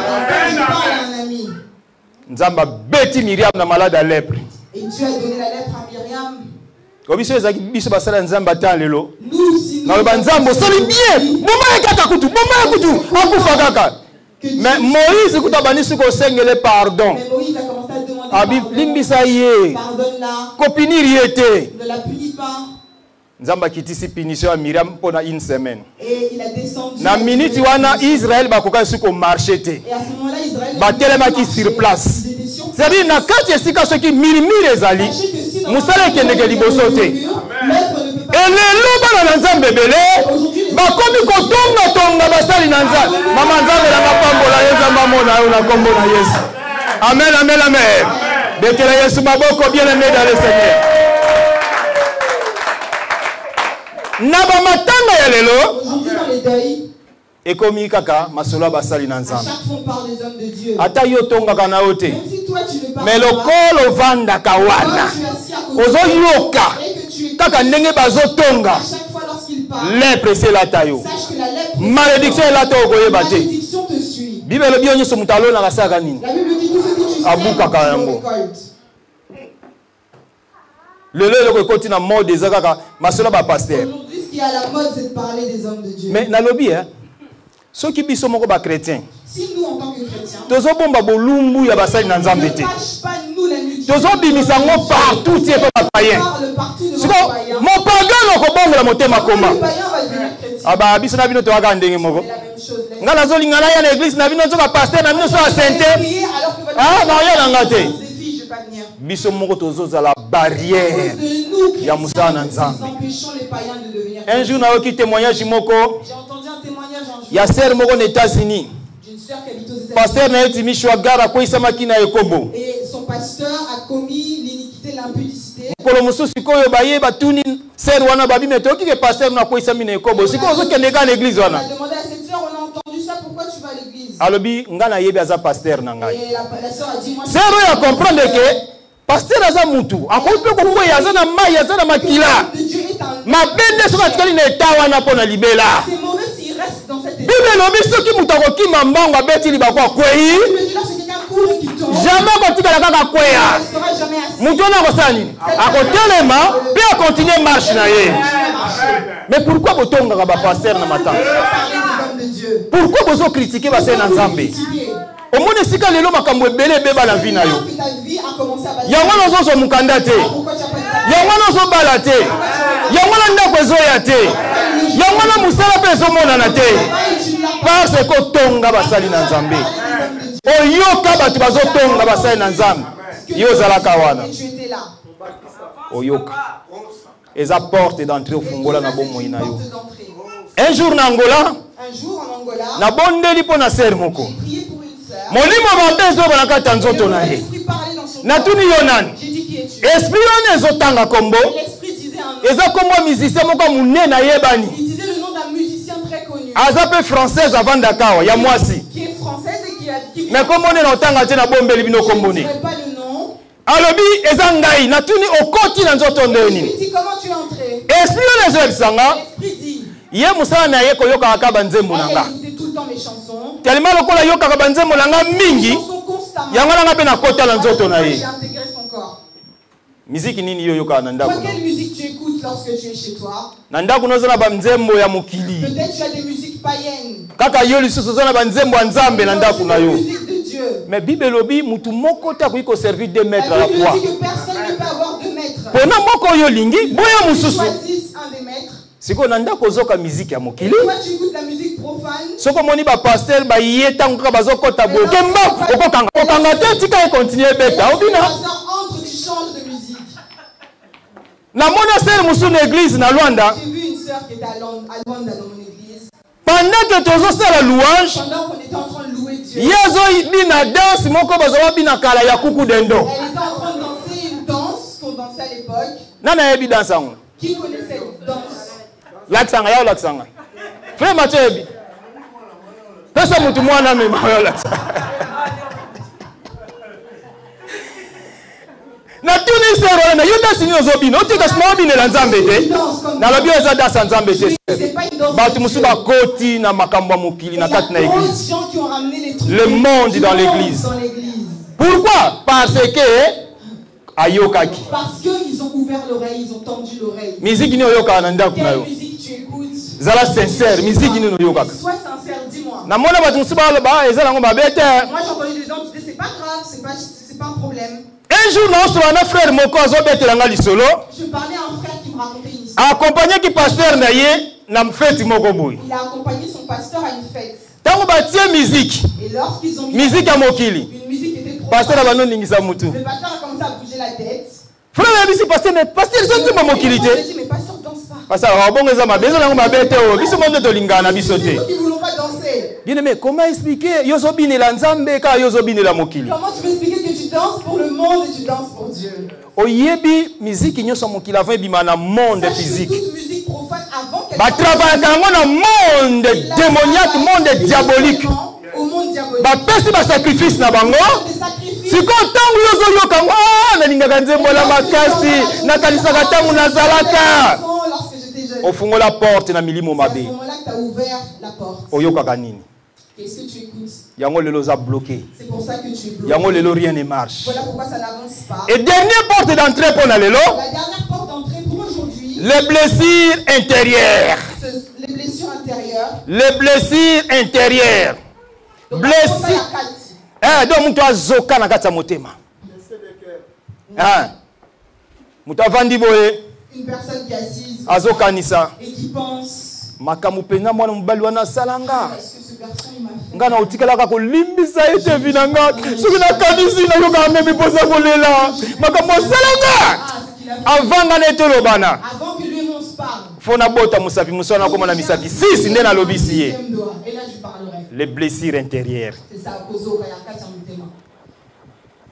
Nzamba beti Miriam na malade à lèpre et Dieu a donné la lèpre à Myriam. Obiso ezaki biso basala Nzamba ta lelo Nous si nous na ba Nzambo soli bien bomba kaka kutu akufa kaka. Mais Moïse écoute abani ko sengele pardon. Mais Moïse a commencé à demander Abi limbisa ye. Pardonne-la. Kopinir yete. Ne la punis pas. Nzamba kitisi punition à Miriam pendant une semaine. Et il a descendu. Na minute wana Israël ba koka suko marché te. Et à ce moment-là Israël Ba telema ki sur place. C'est-à-dire na kati esika soki mirimiri ezali. Musala kende ke liboso te. Et lelo bana na Nzambe belé. Bakomi kotonga basali na Nzambe. Mama Nzambe na mapambola Nzamba mona yo na kombo na Yesu. Amen. Betela Yesu maboko bien aimé dans le Seigneur. Naba matanga ya lelo. Aujourd'hui dans les deuils. Ekomi kaka masolo basali na Nzambe. À chaque fois on parle des hommes de Dieu. Ata yo tonga kana ote. Même si toi tu ne parles Mais lokolo vanda kawana. Ozo yoka. Kaka ndenge bazo tonga. À chaque fois lorsqu'il parle. Lèpre c'est la tayo. Sache que la lèpre. Malédiction est là to koyeba te. Malédiction te suit. Bible lobi onyo somutalo na kasaka nini. La Bible dit tout ce que tu sais. Abukaka yango. Le côté na mode des kaka masolo ba pasteur. Aujourd'hui ce qui est à la mode c'est de parler des hommes de Dieu. Mais na lobi hein. Ceux qui biso moko ba chrétien. Si nous en tant que chrétiens. Tozo bomba bolumbu ya basali na Nzambe te. Ne cache pas nous la nudité. Tozo bimisa ngo partout tie pa païen. Siko mon pagano ko bongola motema koma. Le païen va devenir chrétien. Aba biso na bino to waka ndenge moko. C'est la même chose. Ngala zoli ngala ya na église na bino to ka pasteur na bino so sainte. Ah non ya ngate. Biso moko tozozala barrière ya musala na Nzambe. Un jour na oki témoignage moko. J'ai entendu un témoignage un jour. Ya sœur moko aux États-Unis. D'une sœur qui habite aux États-Unis. Pasteur na eti mishwa gara ko isamaki na ekobo. Et son pasteur a commis l'iniquité, l'impudicité. Sœur wana babi mais toki que pasteur na ko isami na kobo siko zo kende ka l'église wana. On a demandé à cette sœur, on a entendu ça, pourquoi tu vas à l'église? Alobi ngana yebi aza pasteur na ngai. Et la sœur a dit moi sœur ya comprendre que pasteur aza mutu akope ko ko yaza na mai yaza na makila. Ma bende so batikali na eta wana pona libela. C'est mauvais s'il reste dans cette état. Bible lobi soki mutu akoki mambanga beti libako akwei. Jamais kotika kaka kweya. Mutu na kosani. Akotelema pe a continuer marche na ye. Mais pourquoi botonga ba pasteur na matin? Pourquoi bozo critiquer ba sena nzambe? Au monde sika lelo makambo ebele beba la vie na yo. Yango nozo so mukanda te. Yango nozo bala te. Yango na ndako ezoya te. Yango na musala pe zo mona na te. Parce que tonga basali na nzambe. Oyoka batu bazo tonga basali na nzambe. Yo zalaka wana. Oyoka. Eza porte d'entrée au fungola na bomo ina yo. Un jour en Angola, na bondeli po na ser moko. Molimo mabezo banaka tanzoto na ye. Na tuni yonan. Esprit on ezotanga kombo. Eza kombo musicien moko munene na yebani. Il disait le nom d'un musicien très connu. Azape française avant Dakar, ya mwasi. Qui est française et qui a mais comment on entanga te na bombeli bino komboni. Alobi ezangai na tuni okoti na nzoto ndeni. Comment tu es entré? Esprit on ezobsanga. Ye musala na ye koyoka akaba nzembo nanga. Tout le temps mes chansons. Tellement lokola yoka akaba nzembo nanga mingi. Yango nanga pe na kota na nzoto na ye. J'ai intégré son corps. Musique nini yo yoka na ndako. Quelle musique tu écoutes lorsque tu es chez toi? Na ndako nozo na ba nzembo ya mokili. Peut-être tu as des musiques païennes. Kaka yo lisusu zo na ba nzembo ya nzambe na ndako na yo. Musique de Dieu. Mais Bible lobi mutu moko ta ko servir 2 mètres à la fois. La Bible dit que personne ne peut avoir 2 mètres. Pona moko yo lingi boya mususu. Choisis un des maîtres. Siko na ndako zoka musique ya mokili. Toi tu écoutes la musique profane. Soko moni ba pasteur ba yeta ngaka bazokota boye. Kemba okokanga. Okanga te tika e continuer beta. Obina. Entre tu changes de musique. Na mona sœur musu na église na Luanda. J'ai vu une sœur qui était à Luanda dans mon église. Pendant que tozo sala louange. Pendant qu'on était en train de louer Dieu. Yezo bina danse moko bazawa bina kala ya kuku dendo. Elle était en train de danser une danse qu'on dansait à l'époque. Nana yebi danse yango. Qui connaît cette danse? Laksanga ya laksanga. Frère Mathieu. Pesa mutu mwana mema ya laksanga. Na tuni sero na yunda sinyo zobino otika small bine la nzambe te. Na lobi eza danse nzambe te. Batu musu ba koti na makambo ya mokili na kati na église. Le monde dans l'église. Pourquoi? Parce que ayokaki. Parce qu'ils ont ouvert l'oreille, ils ont tendu l'oreille. Musique ni oyoka na ndako na yo. Quelle musique tu écoutes? Zala sincère, musique ni oyoka. Sois sincère, dis-moi. Na mona batu musu ba ba ezala ngo babete. Moi j'ai entendu des gens qui disaient c'est pas grave, c'est pas un problème. Un jour na osolo na frère moko azobetela nga lisolo. Je parlais à un frère qui me racontait une histoire. Accompagné ki pasteur na ye na fête moko boy. Il a accompagné son pasteur à une fête. Tango batie musique. Et lorsqu'ils ont mis musique à mokili. Une musique était trop. Pasteur abano ningisa mutu. Le pasteur a commencé à bouger la tête. Frère la bisi pasteur mais pasteur c'est ma mokilité. Il dit mais pasteur danse pas. Pasteur abongo za mabezo na mabete o biso monde to lingana biso te. Ils voulont pas danser. Bien mais comment expliquer yozo binela nzambe ka yozo binela mokili. Comment tu peux expliquer que tu danses pour le monde et tu danses pour Dieu? Oyebi musique nyoso mokili avant bima na monde physique. Toute musique profane avant qu'elle ba travaille kango na monde démoniaque, monde diabolique. Au monde diabolique. Ba pesi ba sacrifice na bango. Siko tangu yozo yoka na lingaka nzembo la makasi na kanisa katangu na zalaka. Ofungo la porte na milimo mabe. C'est à ce moment-là que tu as ouvert la porte. Oyoka kanini. Qu'est-ce que tu écoutes? Yango lelo za bloqué. C'est pour ça que tu es bloqué. Yango lelo rien ne marche. Voilà pourquoi ça n'avance pas. Et dernière porte d'entrée pour na lelo. La dernière porte d'entrée pour aujourd'hui. Les blessures intérieures. Les blessures intérieures. Les blessures intérieures. Blessures. Donc mutu azoka na kati ya motema. Mutu avandi boye. Une personne qui est assise. Azokanisa. Et qui pense. Makambo pena mwana mobali wana salanga. Est-ce que ce garçon il m'a fait? Nga na otikalaka kolimbisa ete vinanga. Soki na kanisi na yoka meme poza kolela. Makambo salanga. Avant nga na etolo bana. Avant que lui et moi on se parle. Fona bota musapi musona koma na misaki. Si nde na lobisi ye. Et là je parlerai. Les blessures intérieures. C'est ça, Kozo Kayaka Tiamutema.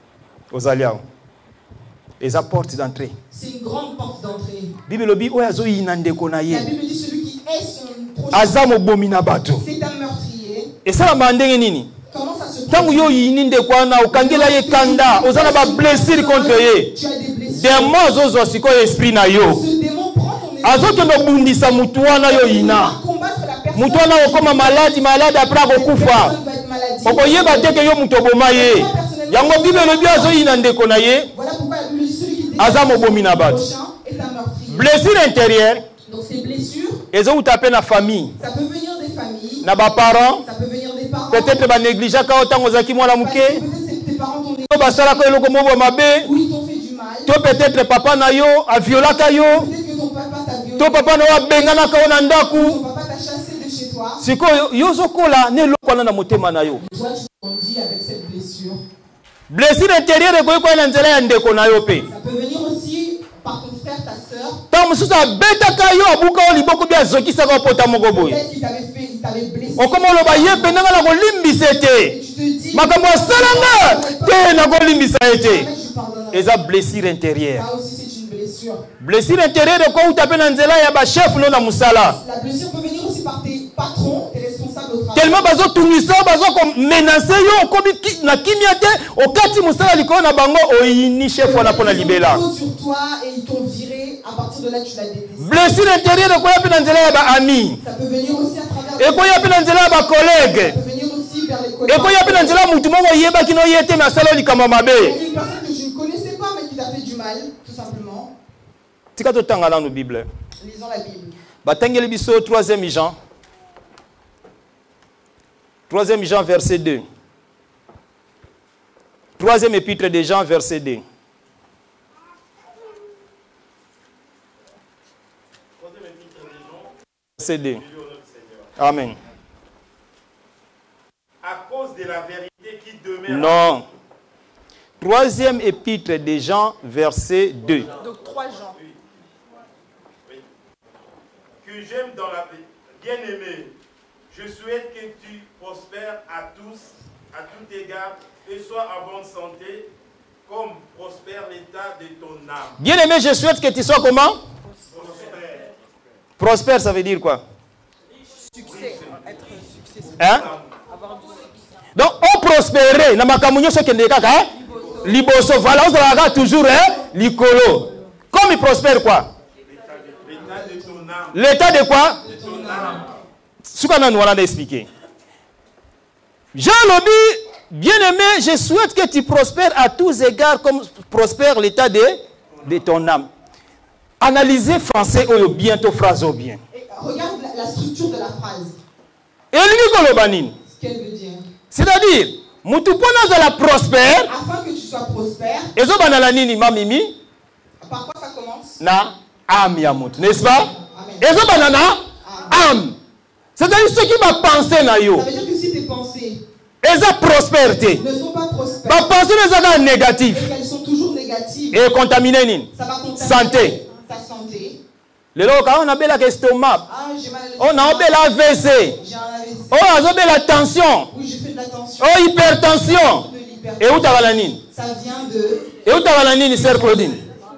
aux alliés. Et sa porte d'entrée. C'est une grande porte d'entrée. La Bible dit celui qui est son prochain. C'est un meurtrier. Et ça, comment ça se fait? Quand yo yininde kwana ukangela ye kanda, ozana ba blessure contre ye. Démon zozo siko esprit na yo. Ce démon prend ton esprit. Azoke no bundisa mutu wana yo yina. Mutu wana okoma malade après akokufa. Okoyeba teke yo mutu oboma ye. Yango Bible lobi azo yina ndeko na ye. Voilà pourquoi la Bible dit celui qui Azamo bomina bat. est un meurtrier. Blessure intérieure. Donc ces blessures, Ezo utape na famille. ça peut venir des familles. Na ba parents. Ça peut venir des parents. Peut-être ba négligent ka otango zaki mwana muke. Peut-être tes parents t'ont négligé. To basala ko eloko mobo mabe. Ou ils t'ont fait du mal. To peut-être papa na yo a violaka yo. Peut-être que ton papa t'a violé. To papa na wa bengana ka ona ndaku. Ton papa t'a chassé de chez toi. Siko yo zokola ne lokwana na motema na yo. Toi tu grandis avec cette blessure. Blessure intérieure ko ko na nzela ya ndeko na yo pe. Ça peut venir aussi par ton frère, ta sœur. Tant mususa betaka yo abuka o liboko bia zokisa ko pota moko boy. Peut-être qu'il t'avait blessé. Okoma lo ba ye penanga la ko limbisa te. Et tu te dis Makambo salanga te na ko limbisa ete. je pardonnerai. Eza blessure intérieure. Ça aussi c'est une blessure. Blessure intérieure ko utape na nzela ya ba chef no na musala. La blessure peut venir aussi par tes patrons, tes responsables au travail. Tellement bazo tumisa bazo ko menacer yo ko na kimia te okati musala liko na bango oyini chef wana pona libela. Ils ont sur toi et ils t'ont viré. À partir de là tu l'as détesté. Blessure intérieure ko yapi na nzela ya ba ami. Ça peut venir aussi à travers. Et ko yapi na nzela ya ba collègue. Ça peut venir aussi vers les Et collègues. ko yapi na nzela mutu moko yeba kino yete na sala likama mabe. Une personne que je ne connaissais pas mais qui t'a fait du mal, tout simplement. Tika to tanga na no Bible. Lisons la Bible. Batangeli biso 3e Jean. 3e Jean verset 2. 3e épître de Jean verset 2. Verset 2. Amen. À cause de la vérité qui demeure. Non. 3e épître de Jean verset 2. Donc 3 Jean. Oui. Que j'aime dans la bien-aimée. Je souhaite que tu prospères à tous, à tout égard, et sois en bonne santé, comme prospère l'état de ton âme. Bien-aimé, je souhaite que tu sois comment? Prospère. Prospère, ça veut dire quoi? Succès. Être successful. Hein? Avoir du succès. Donc, on prospérer. Na makamunyo ce qui est hein? Liboso. Voilà, on sera toujours hein? Likolo. Comme il prospère quoi? L'état de ton âme. L'état de quoi? De ton âme. Ce qu'on a nous allons expliquer. Jean Lobi, bien-aimé, je souhaite que tu prospères à tous égards comme prospère l'état de ton âme. Analysez français ou bientôt phrase au bien. Et regarde la structure de la phrase. Et lui, Kolobanine. Ce qu'elle veut dire. C'est-à-dire, Moutupona la prospère. Afin que tu sois prospère. Et zo banala nini mamimi. Par quoi ça commence? Na âme ya mutu, n'est-ce pas? Amen. Et zo banana âme. C'est-à-dire ce qui va penser na yo. Ça veut dire que si tes pensées Et sa prospérité. ne sont pas prospères, Ma pensée est négative. et qu'elles sont toujours négatives, Et contaminer nini. ça va contaminer Santé. ta santé. Le local on a bela estomac. Ah, j'ai mal à On a bela AVC. j'ai un AVC. On a bela tension. Oui, je fais de la tension. Oh hypertension. De l'hypertension. Et où t'as la nini? Ça vient de Et où t'as la nini, sœur Claudine?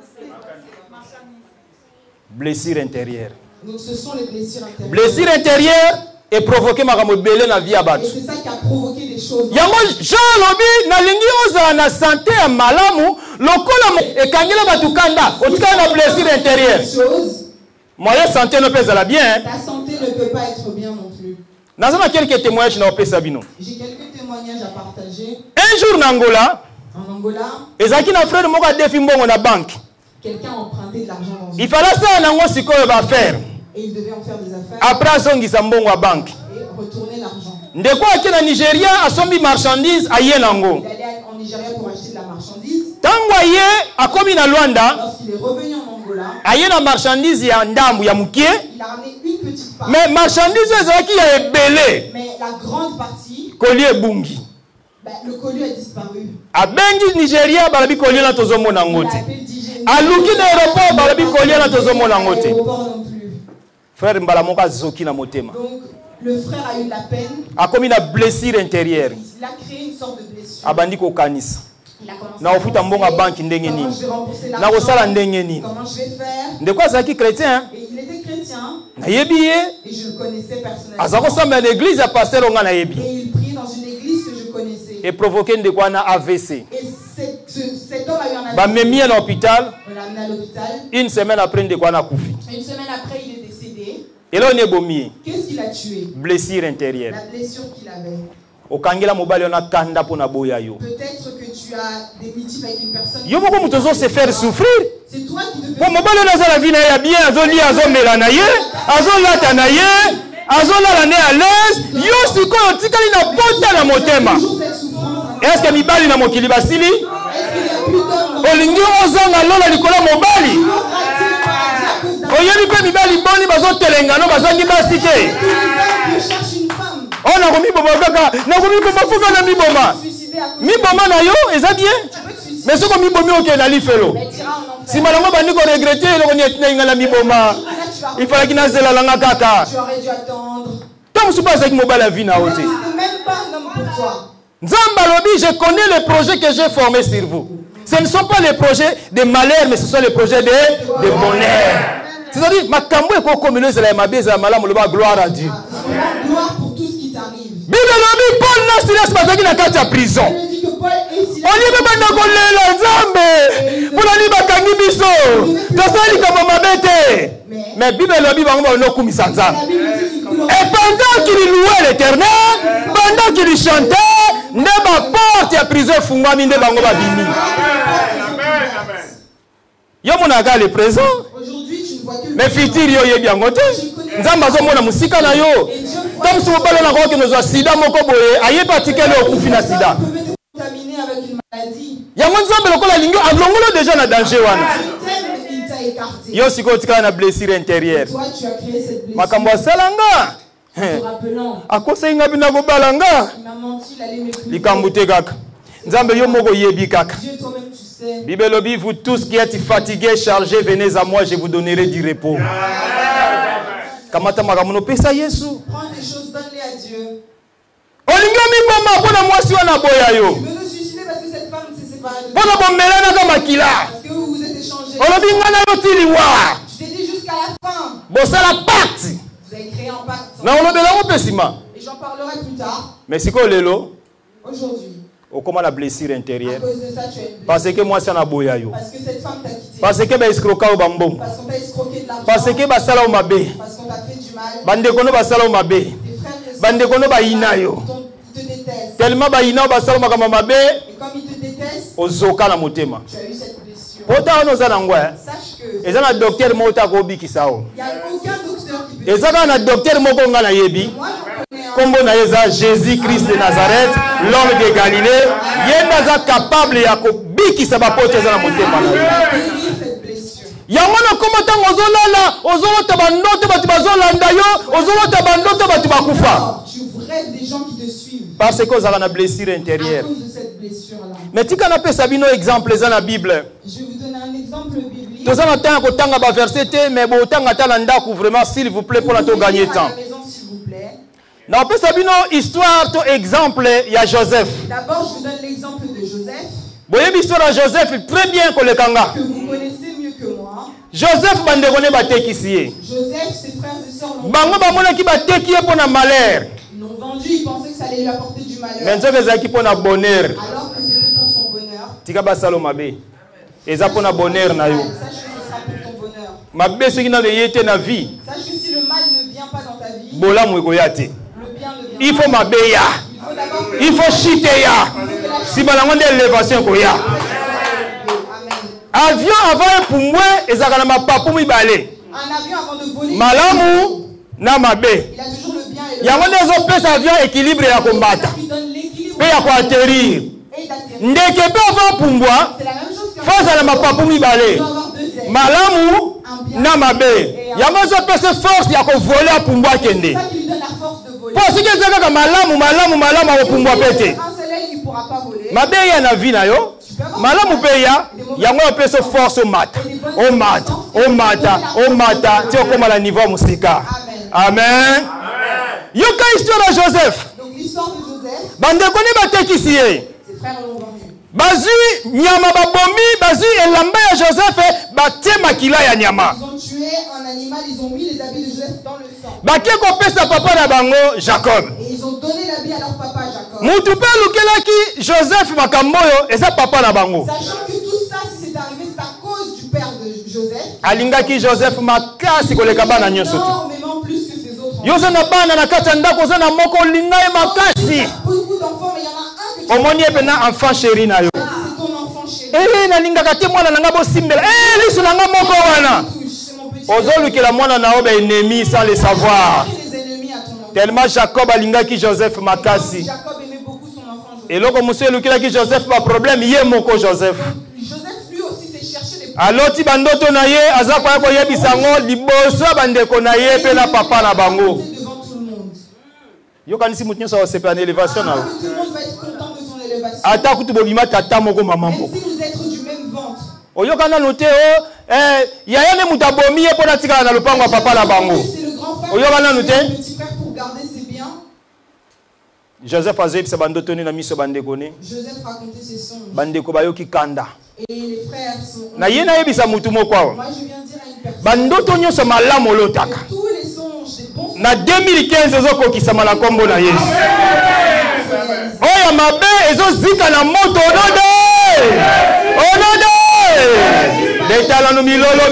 Blessure intérieure. Donc ce sont les blessures intérieures. Blessure intérieure est provoquée par la vie à Et battre. c'est ça qui a provoqué des choses. Yango Jean Lobi na lingi oza na santé ya malamu lokola e kangela batukanda otika na blessure intérieure. Chose, Moyen santé ne pèse la bien. ta santé ne peut pas être bien non plus. Nazana quelques témoignages na opesa bino. J'ai quelques témoignages à partager. Un jour na Angola, En Angola, ezaki na frère moko defi mbongo na banque. quelqu'un a emprunté de l'argent dans une Il fallait ça nango sikoyo ba faire. et il devait en faire des affaires Après azongisa mbongo à banque. et retourner l'argent. Ndeko aki na Nigeria asombi marchandise aye nango. Il allait en Nigeria pour acheter de la marchandise. Tango aye akomi na Luanda, Lorsqu'il est revenu en Angola, aye na marchandise ya ndambu ya mukie. il a ramené une petite part. Mais marchandise ezalaki ya ebele. Mais la grande partie, Collier bungi. le colis a disparu. Abengi Nigeria balabi collier na tozomona Il a ngote. appelé DG. Aluki na aéroport balabi collier na tozomona ngote. Aéroport non plus. Frère mbala moko azoki na motema. Donc, le frère a eu de la peine. Akomi na blessure intérieure. Il a créé une sorte de blessure. Abandi ko kanisa. Il a commencé na ofuta mbonga banki ndenge comment nini je vais rembourser na l'argent, kosala ndenge nini comment je vais faire. ndeko azalaki chrétien Et il était chrétien nayebi ye et je le connaissais personnellement. aza kosambela na église ya pasteur onga nayebi Et il priait dans une église que je connaissais. et provoqué ndeko wana AVC Et cet homme a eu un bamemi ye na hôpital On l'a amené à l'hôpital. une semaine après ndeko wana akufi Une semaine après, il est décédé. eloo ni ebomi ye Qu'est-ce qu'il a tué? blessure intérieure La blessure qu'il avait. okangela mobali wana kanda mpo na boya yo Peut-être que tu as des motifs avec une personne. yo moko moto se faire souffrir C'est toi qui te po fais. mobali wana aza na vie na ye ya bien azolia azomela na ye azolata na ye azolala ne à l'aise yo sikoyo otikali na pota na motema Toujours cette souffrance. est ce que mibali na mokili basili Est-ce qu'il y a plus d'hommes olingi ozanga lola likolo ya mobali qui ont raté le paradis à cause d'un oyebi mpe mibali boni bazotelengano bazangi basi te qui cherche une femme? o nakomiboma kaka nakomiboma fuka na miboma Suicidé à cause miboma na yo eza bien Tu peux te suicider. mais soko mibomi okende na lifelo Mais tu iras en enfer. nsima nango bandi koregrete eloko ninainga na miboma Là, tu vas ifalaki nazelalanga kaka Tu aurais dû attendre. to mosusu mpe azalaki mobali ya vi na yo te C'était même pas un homme pour toi. nzambe alobi je connais les projets que j'ai formés sur vous ce ne sont pas les projets de malheur mais ce sont les projets de bonheur c'est-à-dire makambo ekokomelo ezala ya mabe ezala malamu loba gloire à Dieu Gloire pour tout ce qui t'arrive. bible elobi paul na silas bazalaki na kati ya prison Elle dit que Paul et Silas. olie banda kolela nzambe mpona nini bakangi biso tosala likambo mabe te mais bible elobi bango bana okumisa nzambe La Bible dit qu'il et pendant qu'il louait l'éternel pendant qu'il chantait nde baporte ya prison efungwami nde bango babimi yo monaka le présent Aujourd'hui, tu ne vois que le mais futur yo oyebi yango te nzambe azomona mosika na yo to mosu mobali ona akokende ozwa sida moko boye ayebi atikeli okufi na sida peut te contaminer avec une maladie. yango nzambe lokola alingi alongolo deja na danger wana Tu t'aimes, mais il t'a écarté. yo sikoyo otikala na blessure intérieure Toi, tu as créé cette blessure. makambo asalanga En te rappelant, akosai nga bina kobalanga il m'a menti, il allait m'épouser. likambo te kaka nzambe yo moko oyebi kaka Dieu, toi-même, tu sais. Bible elobi, vous tous qui êtes fatigués, chargés, venez à moi, je vous donnerai du repos. Kamata magamuno pesa Yesu. Prends des choses, donne-les à Dieu. Olinga miboma pona mwasi wana boya Tu yo. veux te suicider parce que cette femme s'est séparée de toi. Pona bomelana ka makila. Parce que vous vous êtes échangés. Olobi ngana yo tiliwa. Tu t'es dit jusqu'à la fin. Bosala pacte. Vous avez créé un pacte. Na olobela ngo pesima. Et j'en parlerai plus tard. Mais siko lelo, Aujourd'hui. okoma la blessure À intérieure. cause de ça, tu as une blessure. Parce que mwasi wana boya yo. Parce que cette femme t'a quitté. Parce que ba escroka o bambom. Parce qu'on t'a escroqué de l'argent. Parce que ba sala o mabe. Parce qu'on t'a fait du mal. Bande kono ba sala o mabe. Tes frères et sœurs, Bande kono ba ina yo. ils te détestent. Tellement ba ina ba sala makama mabe, Et comme ils te détestent, ozoka na motema. tu as eu cette blessure. Pota wana oza nango Sache que eza na docteur moko ta kobikisa o il n'y a aucun docteur qui peut. eza kaka na docteur moko nga nayebi Moi, j'en connais un. kombo na ye eza Jésus-Christ de Nazareth l'homme de Galilée ye nde aza capable ya kobikisa bapoto eza na motema na ye Guérir cette blessure. yango na kombo ntango ozolala ozolota bandoto bato bazolanda yo ozolota bandoto bato bakufa Alors, tu rêves des gens qui te suivent. parce que ozalaka na blessure À intérieure cause de cette blessure-là. mais tika napesa bino exemple eza na bible Je vais vous donner un exemple biblique. toza na ntango ya kotanga baverse te mais botanga ata na ndako vraiment s'il vous plaît mpona Vous pouvez toganye lire à temps la maison, s'il vous plaît. napesa bino histoire to exemple ya Joseph D'abord, je vous donne l'exemple de Joseph, boyebi histoire ya Joseph très bien kolekanga que vous connaissez mieux que moi. Joseph bandeko ne batekisi ye Joseph, ses frères et sœurs l'ont bango bamonaki bateki ye mpo na malheur ils l'ont vendu, ils pensaient que ça allait lui apporter du malheur. mais nzoka ezalaki mpo na bonheur Alors que c'était pour son bonheur. tika basala mabe eza mpo na bonheur na yo Sache que ce sera pour ton bonheur. mabe soki nano eye te na vie Sache que si le mal ne vient pas dans ta vie, bolamu ekoya te le bien ne vient il pas. faut mabe ya Il faut d'abord que il faut shite ya nsima nango nde élévation ekoya Amen. avion avant epumbwe ezalaka na mapapu mibale Un avion avant de voler, malamu na mabe il a toujours le bien et le yango nde ezopesa avion équilibre ya kombata qui donne l'équilibre mpe ya koatterrir et d'atterrir. ndeke mpe avant pumbwa C'est la même chose qu'un fo azala mapapu mibale il doit avoir deux ailes. malamu na mabe yango ezopesa force ya kovole apumbwa akende C'est ça qui lui donne la force de voler. mpo soki eza kaka malamu akopumbwa mpe te Un seul aile, il ne pourra pas voler. mabe eya na vi na yo malamu mpe eya yango opesa force omata ti okóma na niveau ya mosika amen yoka histoire ya Joseph Donc l'histoire de Joseph, bandeko nde batekisi ye ses frères l'ont vendu. Bazui nyama babomi, bazui elamba ya Joseph, batie makila ya nyama. Ils ont tué un animal, ils ont mis les habits de Joseph dans le sang. Bakie kopesa papa na bango Jacob. Et ils ont donné l'habit à leur papa Jacob. Mutu pe lukelaki Joseph makamboyo eza papa na bango. Sachant que tout ça, si c'est arrivé, c'est à cause du père de Joseph. Alingaki Joseph makasi koleka bana nyonso. Énormément plus que ses autres enfants. Yoza na bana na kati ndako za na moko lingai makasi. Beaucoup d'enfants, mais il y en a un que tu Omoni epena enfant chéri na yo. c'est ton enfant chéri. Na lingaka te mwana nanga bo simbela. Lisu nanga moko wana. C'est mon petit Ozolukela mwana na obe ennemi sans le savoir. les ennemis à ton enfant. Tellement Jacob alingaki Joseph makasi. Jacob aimait beaucoup son enfant Joseph. Et loko musu elukilaki Joseph ba problème ye moko Joseph. Joseph lui aussi s'est cherché des Aloti bandoto na ye aza kwa ko yebisa ngo liboso bandeko na ye pe na papa na bango. devant tout le monde. Yo kanisi mutu so sepa na élévation na. Tout le monde va être content de ton élévation. Ata kutu bobima tata moko mama Même moko. si vous êtes du même ventre. Oyokana note yaya ne mutabomi ye pona tika na lupango ya papa na bango. C'est le grand frère. Oyokana note Le petit frère pour garder ses biens. Joseph azebisa bandoto ni na miso bandeko ne. Joseph racontait ses songes. Bandeko bayoki kanda. Et les frères sont. Na ye na yebisa mutu moko awa. Moi je viens dire à une personne. Bandoto nyonso malamu olotaka. Que tous les songes, des bons songes. Na 2015 ezokokisama na kombo na Yesu. Oya mabe ezozika na moto onode. Onode. Detala no milolo.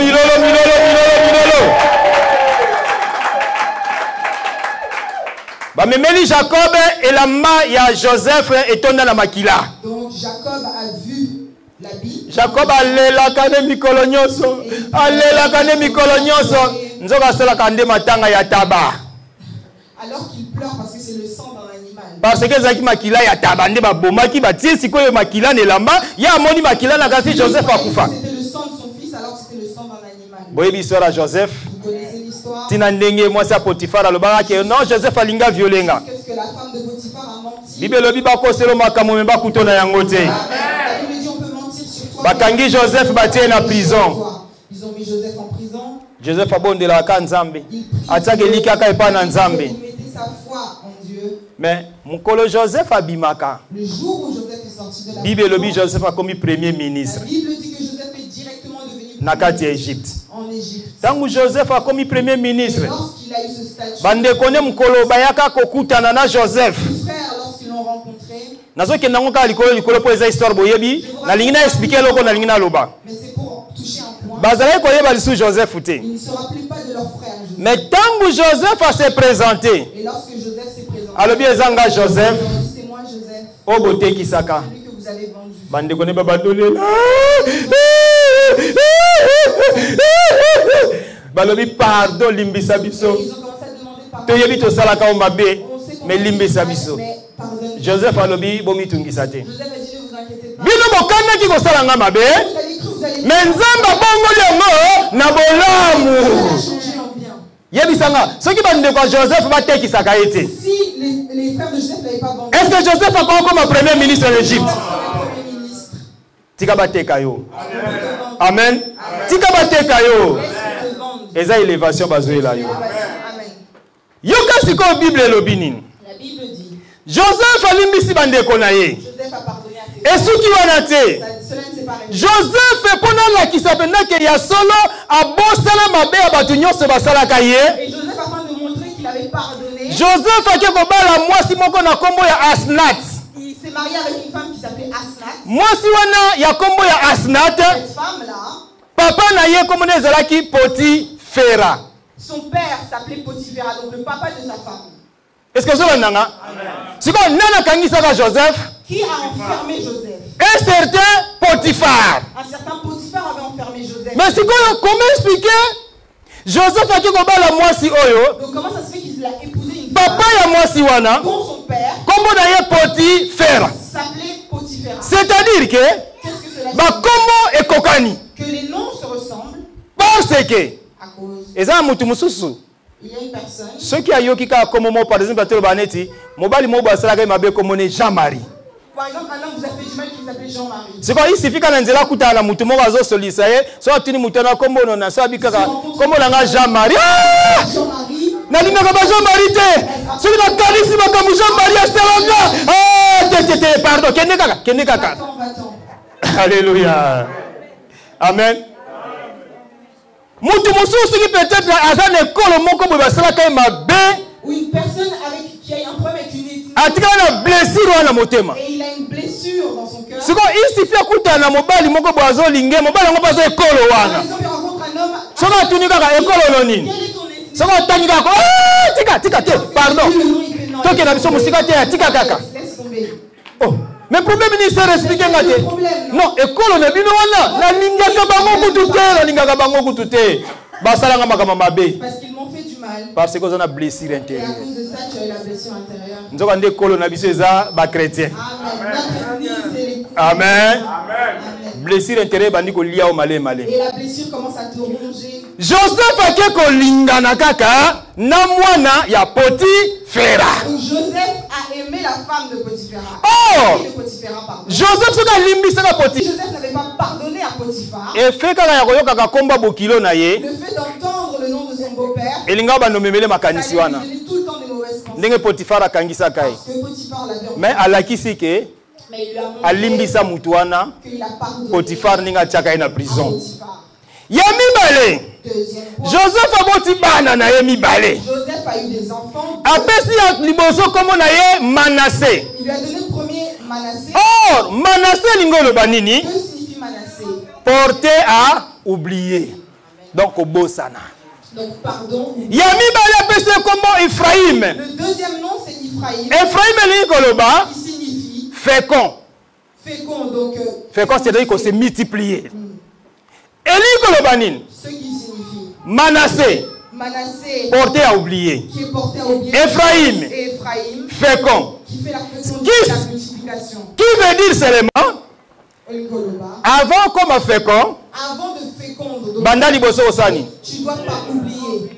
Bamemeli Jacob et la main ya Joseph etonda na makila. Donc Jacob a vu l'habit. Jacob alela kane mikolo nyonso. Alela kane mikolo nyonso. Nzoka sala kande matanga ya taba. Alors qu'il pleure parce que c'est le sang d'un animal. Parce que zaki makila ya taba nde babomaki batie sikoyo makila ne lamba ya amoni makila na kasi Joseph akufa. C'était le sang de son fils alors que c'était le sang d'un animal. Boyebi sora Joseph. Vous connaissez l'histoire. Tina ndenge mwasi ya Potifar alobaka ke non Joseph alinga violenga. Qu'est-ce que la femme de Potiphar a menti. Bible lobi bakoselo makambo me bakutona yango te. La Bible dit on peut mentir sur toi. Bakangi Joseph batie na prison. Ils ont mis Joseph en prison. Joseph abondela ka Nzambe. Atake likaka epa na Nzambe. Il mettait sa foi en Dieu. Mais mukolo Joseph abimaka. Le jour où Joseph est sorti de la Bible lobi prison, Joseph a commis premier ministre la Bible dit que Joseph est directement devenu na kati ya Egypte. en Égypte. Tangu Joseph a commis premier ministre. Et lorsqu'il a eu ce statut, Bandeko ne mukolo bayaka kokutana na Joseph. les frères, lorsqu'ils l'ont rencontré, Nazokenda ngo kala likolo po eza histoire boyebi na lingina expliquer loko na lingina loba. mais c'est pour toucher un point. Bazalaki koyeba lisu Joseph te. Ils ne se rappelaient pas de leur frère Joseph. Mais tangu Joseph a se présenté, Et lorsque Joseph s'est présenté, alobi ezanga Joseph ils ont dit, c'est moi Joseph, obote kisaka. celui que vous avez vendu. Bandeko ne babandolela. Balobi pardon limbisa biso. Et ils ont commencé à demander pardon. Toyebi tosalaka o mabe On sait qu'on mais a fait limbisa mal, biso. mais pardonne. Joseph alobi bomitungisa te. Joseph a dit, ne vous inquiétez pas. Bino bokandaki kosalanga mabe. Vous avez cru, vous allez Mais Nzambe abongoli yango na bolamu. changer en bien. Yebisanga soki bandeko ya Joseph batekisaka ye te. Si les frères de Joseph ne l'avaient pas vendu, Est-ce que Joseph akoko comme premier ministre d'Égypte? le premier ministre, Tika bateka yo. Amen. Tika bateka yo. laisse te vendre. Eza élévation bazoela yo. Amen. Yoka sikoyo Bible elobi nini? La Bible dit, Joseph alimbisi bandeko na ye. Joseph a pardonné à ses Esuki wana te. frères. Cela ne s'est pas réussi. Joseph mpona alakisa mpenza ke ya solo abosala mabe ya bato nyonso basalaka ye. Et Joseph, afin de montrer qu'il avait pardonné, Joseph ake kobala mwasi moko na kombo ya Asnat. il s'est marié avec une femme qui s'appelait Asnat. Mwasi wana ya kombo ya Asnat, Cette femme-là, papa na ye kombo na ezalaki Potifera. son père s'appelait Potiphera, donc le papa de sa femme. Est-ce que ozolandanga? Sikoyo nani akangisaka Joseph? Qui a enfermé Joseph? Un certain Potifar. Un certain Potiphar avait enfermé Joseph. Mais sikoyo comment expliquer? Joseph ake kobala mwasi oyo, Donc comment ça se fait qu'il a épousé une papa femme ya mwasi wana dont son père kombo na ye Potifera. s'appelait Potiphera? C'est-à-dire que Qu'est-ce que cela signifie? bakombo ekokani Que les noms se ressemblent parce que à cause. eza na mutu mosusu Il y a une personne, soki ayoki kaka kombo moko par exemple atoloba neti mobali moko asalaka ye mabe kombo ne Jean-Marie. par exemple, un homme vous a fait du mal qui s'appelait Jean-Marie. sikoyo isifika na nzela akutana na mutu moko azosolisa ye so atuni mutu wana kombo nona so abi kaka kombo nanga Jean-Marie. Jean-Marie, nalingaka ba Jean-Marie te soki nakanisi makambo Jean-Marie asalanga te pardon kende kaka va-t'en. Alléluia. Amen. Mutu mususu qui peut-être à une école moko boba sala kay mabe. Ou une personne avec qui a un problème avec une ethnie. Atika na blessure wana motema. Et il a une blessure dans son cœur. Siko il suffit kuta na mobali moko boazo linge mobali ngo bazo école wana. Par exemple, il rencontre un homme. Soko tunika ka école noni. Quelle est ton ethnie? Soko tanika ko tika te pardon. Toke na biso musika te tika kaka. Laisse tomber. Oh, mais problème ni c'est expliquer ngate. Non, école na bino wana na lingaka bango kutute, na lingaka bango kutute. Basala nga makama mabe. Parce qu'ils m'ont fait du mal. Parce que on a blessure Et à intérieure. cause de ça, tu as eu la blessure intérieure. Nzoka nde école na biso eza ba chrétien. Amen. Notre ethnie, c'est les coups. Amen. Amen. Blessure intérieure bandi ko lia o malé malé. Et la blessure commence à te ronger. Joseph ake ko lingana kaka na mwana ya Potifera. Donc Joseph a aimé la femme de Potiphera. Oh! De Potiphera, pardon. Joseph soka limbisa ka Potifera. Joseph n'avait pas pardonné à Potiphar. Et fait kaka ya koyoka ka komba bokilo na ye. Le fait d'entendre le nom de son beau-père, Elinga ba nomemele ça makanisi lui wana. donnait tout le temps des mauvaises pensées. Ndenge Potifara kangisa kai. Parce que Potiphar l'avait Mais alakisi ke mais il lui a montré alimbisa mutu wana qu'il a pardonné Potifar ninga tiaka ye na à prison. Potiphar. Ya mibale. Deuxième point, Joseph aboti bana na ye mibale. Joseph a eu des enfants. Apesi ya liboso komo na ye Manassé. Il lui a donné le premier Manassé. Or Manassé lingo loba nini? Que signifie Manassé? Porté à oublier. Donc obosana. Donc pardon. Ya mibale apesi komo Ephraim. Le deuxième nom c'est Ephraïm. Ephraim lingo loba Qui signifie fécond. fécond. Donc Fécond c'est-à-dire qu'on s'est multiplié. Elingo loba nini? ce qui signifie Manassé. Manassé Porté à oublier. qui est porté à oublier. Ephraim. Et Ephraïm Fécond. qui fait la fécondité, la multiplication. Qui veut dire seulement Olgoloba. avant comme fécond, Avant de fécondre, donc, banda liboso osani. tu ne dois pas oublier.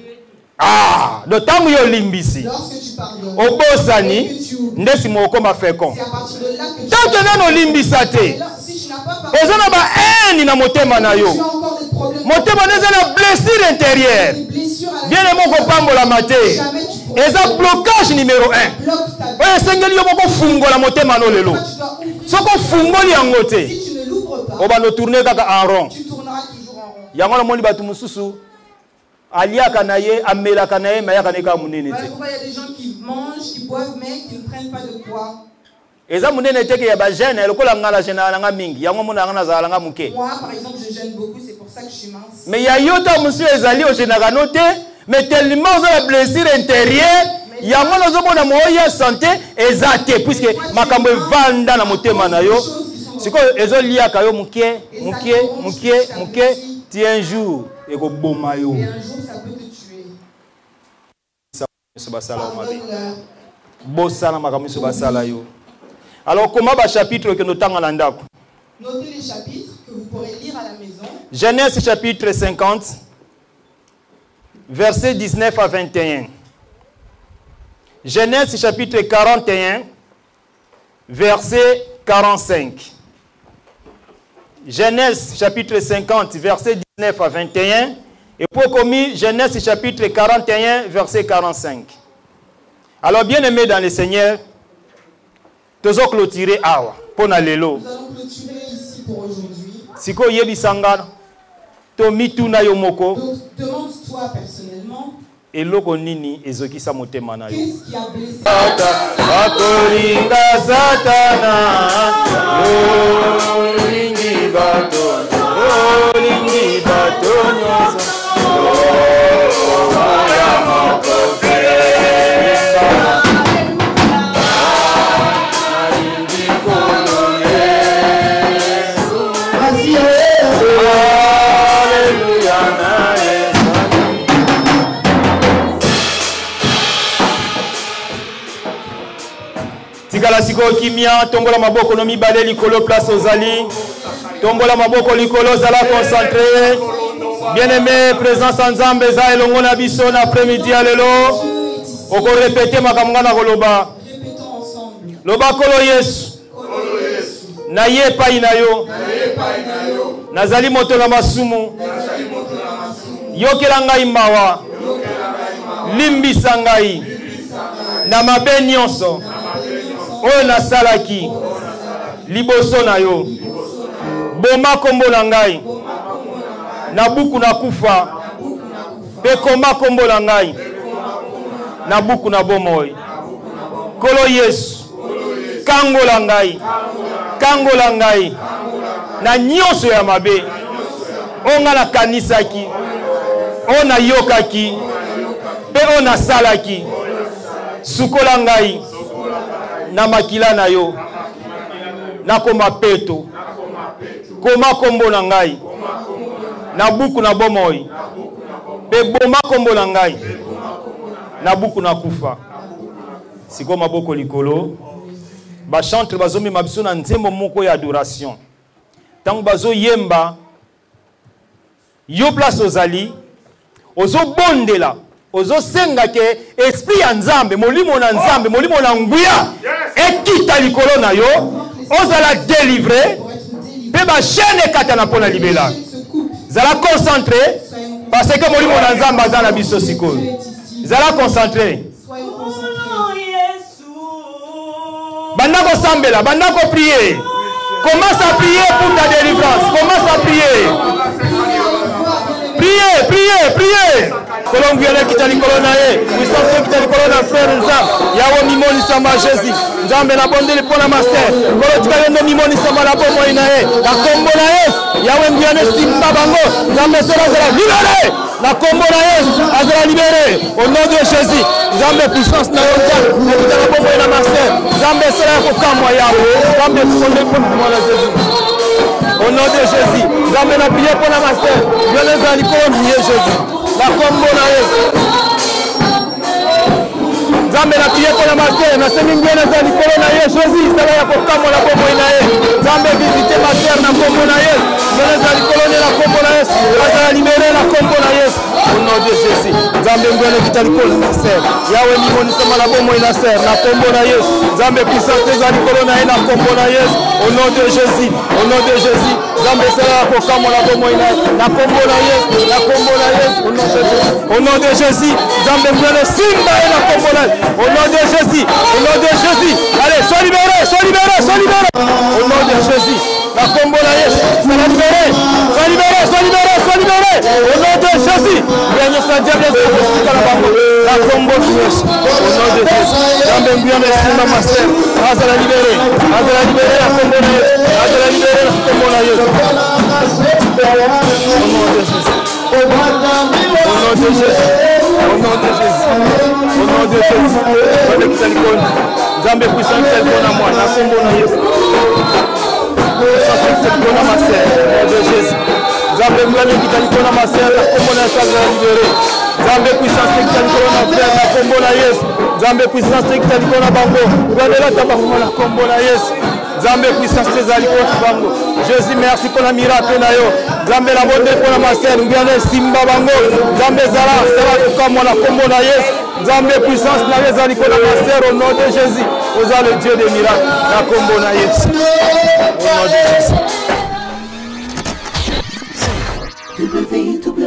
Ah, de tangu yo limbisi. Lorsque tu pardonnes, Obosani, et que tu oublies, ndesi mokoma fécond. c'est à partir de là que tu Tant que nano limbisa te. Et là, si tu n'as pas pardonné, Ezana ba haine na motema na tu yo. as encore des problèmes. Motema neza na blessure intérieure. Des blessures à la Bien aimé ko pambola mate. Jamais tu pourras. Eza blocage numéro 1. Bloque ta vie. Oye sengeli yo moko fungola motema no lelo. Toi, tu dois ouvrir. Soko fungoli yango te. Si tu ne l'ouvres pas, Oba no tourner kaka en rond. tu tourneras toujours en rond. Yango na moni batu mususu. Aliaka na ye, amelaka na ye, mayaka neka munene Voilà te. pourquoi il y a des gens qui mangent, qui boivent, mais qui ne prennent pas de poids. Eza munene te ke ya ba jeune, lokola ngala jena nga mingi. Yango mona nga nazala nga muke. Moi, par exemple, je jeûne beaucoup, c'est pour ça que je suis mince. Mais ya yota monsieur ezali o jenaka no te, mais tellement on a la blessure intérieure, yango nazo mona moya santé ezate puisque makambo evanda na motema na yo. Siko ezo liaka yo muke, ti un jour ekoboma yo. Et un jour, ça peut te tuer. Pardonne-leur. Bosana makambo so basala yo. Alors comment ba chapitre que notanga na ndako? Notez les chapitres que vous pourrez lire à la maison. Genèse chapitre 50, versets 19 à 21. Genèse chapitre 41, verset 45. Genèse chapitre 50, verset 19 à 21. Et pour commis, Genèse chapitre 41, verset 45. Alors bien aimé dans le Seigneur, tous clôturer awa pour lelo. Nous allons clôturer ici pour aujourd'hui. Siko yebisanga to mituna yo moko. Donc, demande-toi personnellement, Eloko nini ezokisa motema na yo. qu'est-ce qui a blessé Akolinga satana olingi bato nyonso ya makofe Alléluia na Tikala siko kimia, tombola maboko no mibale likolo place ozali. Tombola maboko likolo zala concentré. Bien-aimé, présence en Nzambe za elongo na biso na après-midi alelo. Oko répéter makambo na koloba. Répétons ensemble. Loba kolo Yesu. Na ye pai na yo. Nazali moto na masumu. Yokela ngai mawa. Limbisa ngai. Na mabe nyonso. Oyo nasalaki liboso na yo boma kombo na ngai na buku na kufa pe koma kombo na ngai na buku na bomoi Kolo Yesu kangola ngai na nyonso ya mabe onga na kanisaki ona yokaki pe ona salaki sukola ngai na makila na yo na koma peto koma kombo na ngai na buku na bomoi pe boma kombo na ngai na buku na kufa siko maboko likolo ba chantre bazomi mabiso na nzembo moko ya adoration tango bazo yemba yo place ozali ozo bondela ozo senga ke esprit ya nzambe molimo na nzambe molimo na nguya ekita likolo na yo ozala délivrer pe ba chaîne katana pona libela zala concentré parce que molimo na nzambe azana biso sikoyo zala concentré Bandako sambela, bandako prier. Commence à prier pour ta délivrance. Commence à prier. Priez. Colombienne qui t'a dit colonae. Puissance qui t'a dit colona frère Nzam. Yawo mimoni sama Jésus. Nzambe na bondeli pona master. Kolotika yendo mimoni sama la bomo inae. La kombo na Yesu. Yawe mbiane simba bango. Nzambe sera zera libéré. La combo na Yesu azala libéré au nom de Jésus. Nzambe puissance na yonza. Nekita la bomo ina master. Nzambe sera kokamwa yawo. Nzambe konde pour la Jésus. Au nom de Jésus. Nzambe na prier pour la master. Viens les alikon prier Jésus. La combo na Yesu. Nzambe na prier pour la master. Na semi ngene za likolo na Yesu. Jésus sera ya kokamwa la bomo ina ye. Nzambe visiter master na combo na Yesu. Ngene za likolo la combo na Yesu. Azala libérer la combo na Yesu. Au nom de Jésus. Nzambe ngene kita likolo na master. Yawe mimoni sama la bomo ina ser na combo na Yesu. Nzambe puissance za likolo na ina combo na Yesu. Au nom de Jésus. Au nom de Jésus. Nzambe sera kokamwa la bomo ina na combo na Yesu. La combo na Yesu. Au nom de Jésus. Au nom de Jésus. Nzambe ngene simba ina combo na au nom de Jésus. Au nom de Jésus. Allez, sois libéré, sois libéré, sois libéré. Au nom de Jésus. La combo na Yesu. Sois libéré. Sois libéré, sois libéré, sois libéré. Au nom de Jésus. Bienvenue sur Dieu, la combo de Yesu. Au nom de Jésus. Nzambe ngene simba master. Azala libéré. Azala libéré la combo na Yesu. Azala libéré la combo na Yesu. Au nom de Jésus. Au nom de Jésus. Au nom de Jésus. Au nom de Jésus. Nzambe puissant tel qu'on a moi. La combo na Yesu. Puissant tel qu'on a ma sœur. Au nom de Jésus. Nzambe ngene tel qu'on a ma sœur. La combo na Yesu azala libéré. Nzambe puissance tel qu'on a frère. La combo na Yesu. Nzambe puissance tel qu'on a bango. Regardez tabakou la combo na Yesu. Nzambe puissance tes alikoti bango. Jésus merci pour la miracle na yo. Nzambe la bonne pour la master. Ngene simba bango. Nzambe zala sera comme la combo na Yesu. Nzambe puissance na les alikoti na master au nom de Jésus. Vous êtes le Dieu des miracles. La combo na Yesu. Au nom de Jésus.